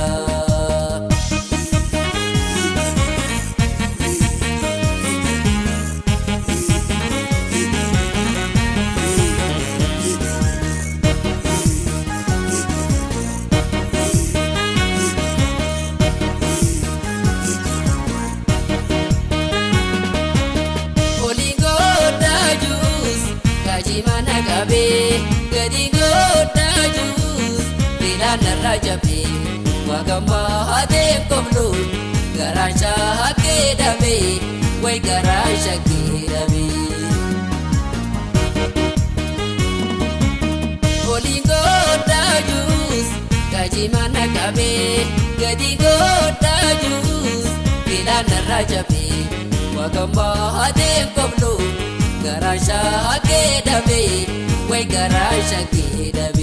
gadi goda jus bilana rajabe wagamba hade komlu garasha hakedame way garasha kedame oli goda jus gaji mana kabe gadi goda jus bilana rajabe wagamba hade komlu garasha hakedame way garasha kedame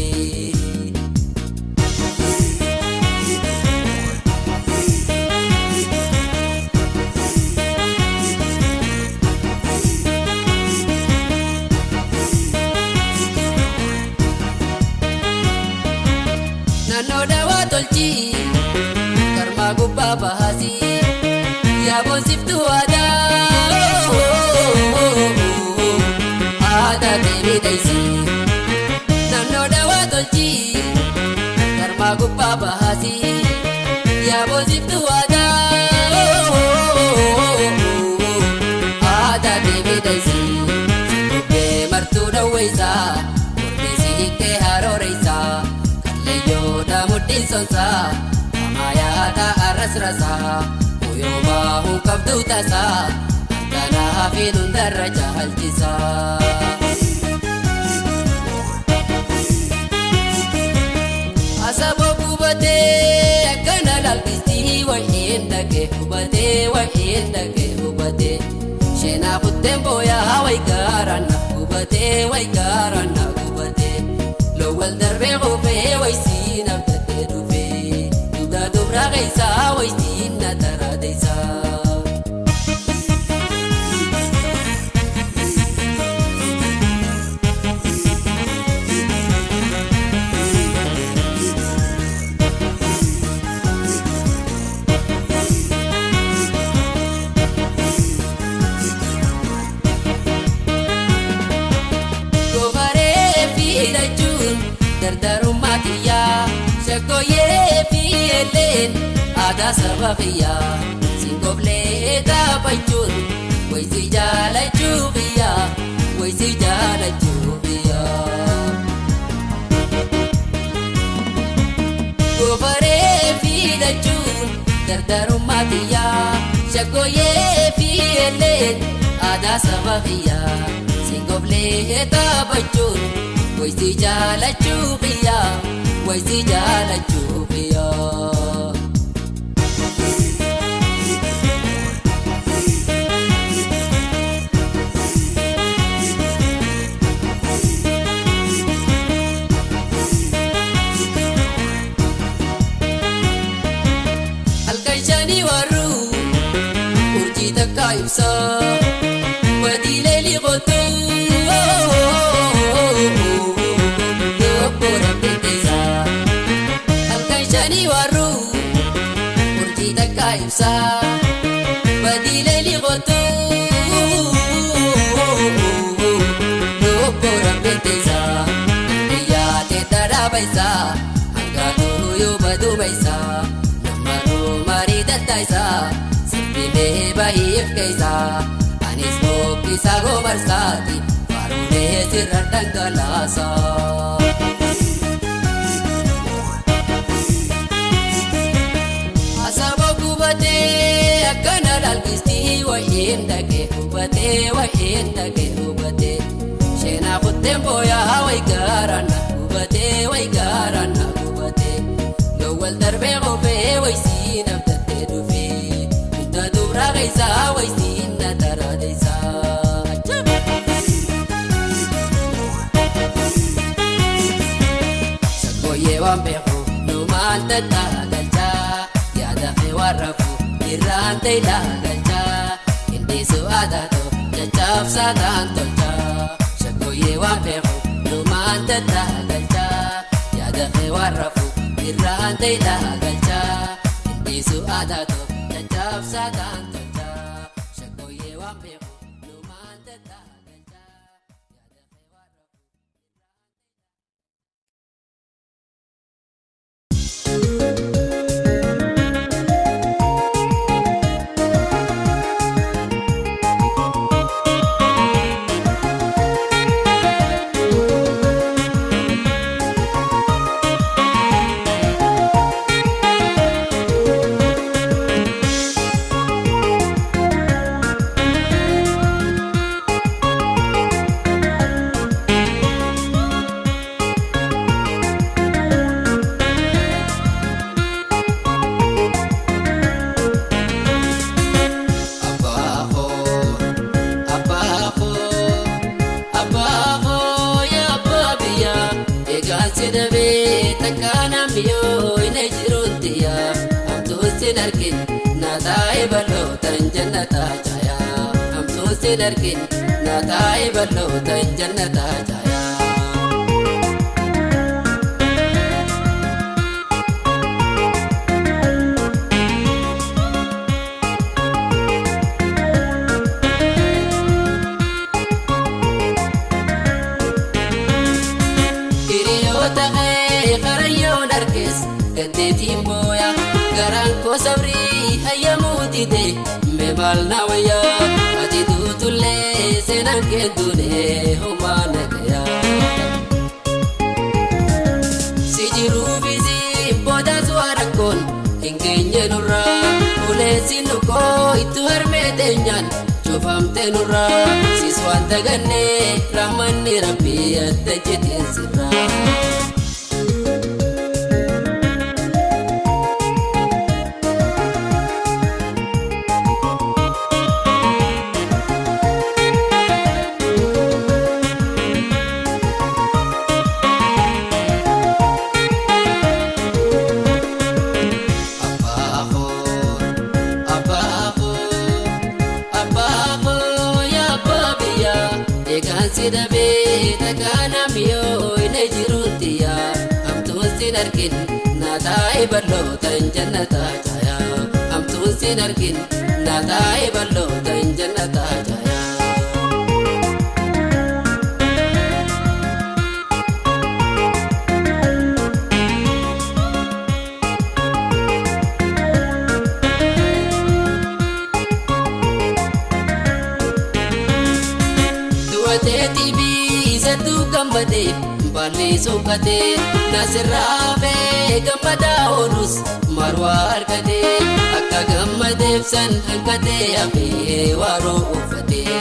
nano dawa tolchi karma gubba bahasi ya bosiftu ada ada devi daisi nano dawa tolchi karma gubba bahasi ya bosiftu ada ada devi daisi be martu dawaisa murtisi ke haroreisa kalleyo da muddin sonsa amaya da aras rasa uyoma hu kabdu tasa kana hafidun daraja haltisa asabo kubate kana lalbisti wa indage kubate wa indage kubate shena kutembo ya way garana kubate way garana kubate lowal darbe gobe way sina bate dufe duda dobra gaisa way sina taradisa dardarummaa kiyyaa shaggooyyee fi eelleen aadaa saba kiyyaa singoblee taphachuun waysi jaalachuu kiyyaa waysi jaalachuu kiyyaa goofaree fiidachuun dardarummaa kiyyaa shaggooyyee fi eelleen aadaa saba kiyyaa singoblee taphachuun waysi jaalachuu kiyyaa waysi jaalachuu kiyyaa alkaishani waru urjii takka ibsa wadiilee liqotu alkaishani waru urjii takka ibsa wadiilee liqotu yobboorambeetesa yaate dadhabaysa hangaatu yoo badubaysa taisa sibbimee bahiif keessa anis boqqisa gomarsaati faruulee sirra dhangalaasa asaba gubatee akkana dhalgistii wayiin dhagee gubatee wayiin dhagee gubatee sheenaa kutteen booyaa wayi gaarana gubatee wayi gaarana gubatee lowwal darbee qofee wayisii nafta Raisa waisina taradesa Shakoye wambeho numanta tagalcha Yada khewarafu irante lagalcha Indisu adato jachaf satan tolcha Shakoye wambeho numanta tagalcha Yada khewarafu irante lagalcha Indisu adato jachaf satan tolcha Narkin natai balotan jannata jaya amtu sinarkin natai balotan jannata jaya kiriyota khay kharayo narkis kadetim boya Garanko sabri hayamuti de memal nawaya ati tutule senan kedune humana kaya sijiru bizi boda suarakon ingenya nura ule sinuko itu harmetenyan cofam tenura siswanta ganne ramani rabbi attajetin sirra Sidabe takana miyo ine jiruntiya amtu sinarkin natai balotan jannata jaya amtu sinarkin natai balotan jannata jaya Uffatee tiibii seetu gammadee baallee sookatee nasirraa bee gammadaa oolus marwaa argatee akka gammadeef san hanqatee hafee waaroo uffatee.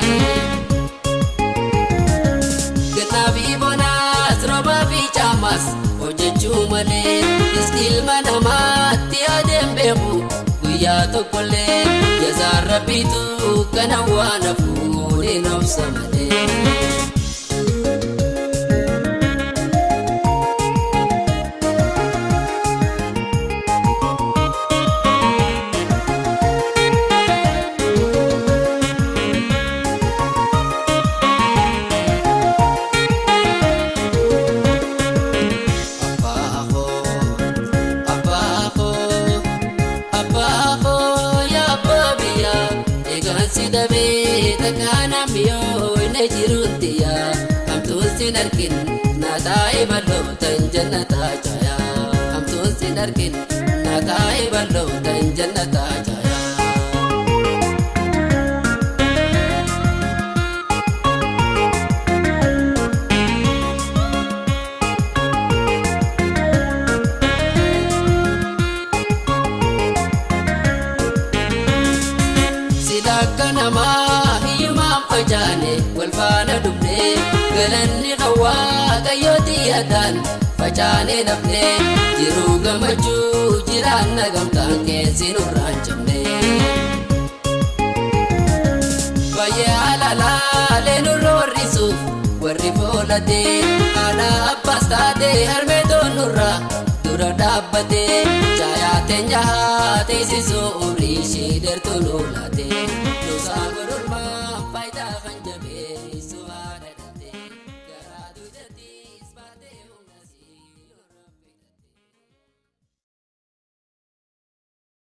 Gannaa fi bonaas roobaa fi caamaas hojjechuu malee ilma namaatti adeem beeku guyyaa tokkollee jazaan rabbiitu kana waan hafuun hin obsa malee. Sidabee takkaana miyoo inni jiruutiya hamtuun sin argin naataa'e bal'ootan jannataa caaya hamtuun sin argin naataa'e bal'ootan jannataa caaya. Akka namaa hiyyumaan facaane wal faana dhufnee galanni qawwaa qayyootii yaadaan facaanee dhabnee jiruu gammachuu jiraanna gamtaan keessi nurraan cabnee. Baay'ee alaalaalee nurra warrisuuf warri foolatee haadha abbaas taatee harmeetoon nurra dura dhaabbatee caayaa teenya haa teessisuu umrii ishee dheertuu nu laatee.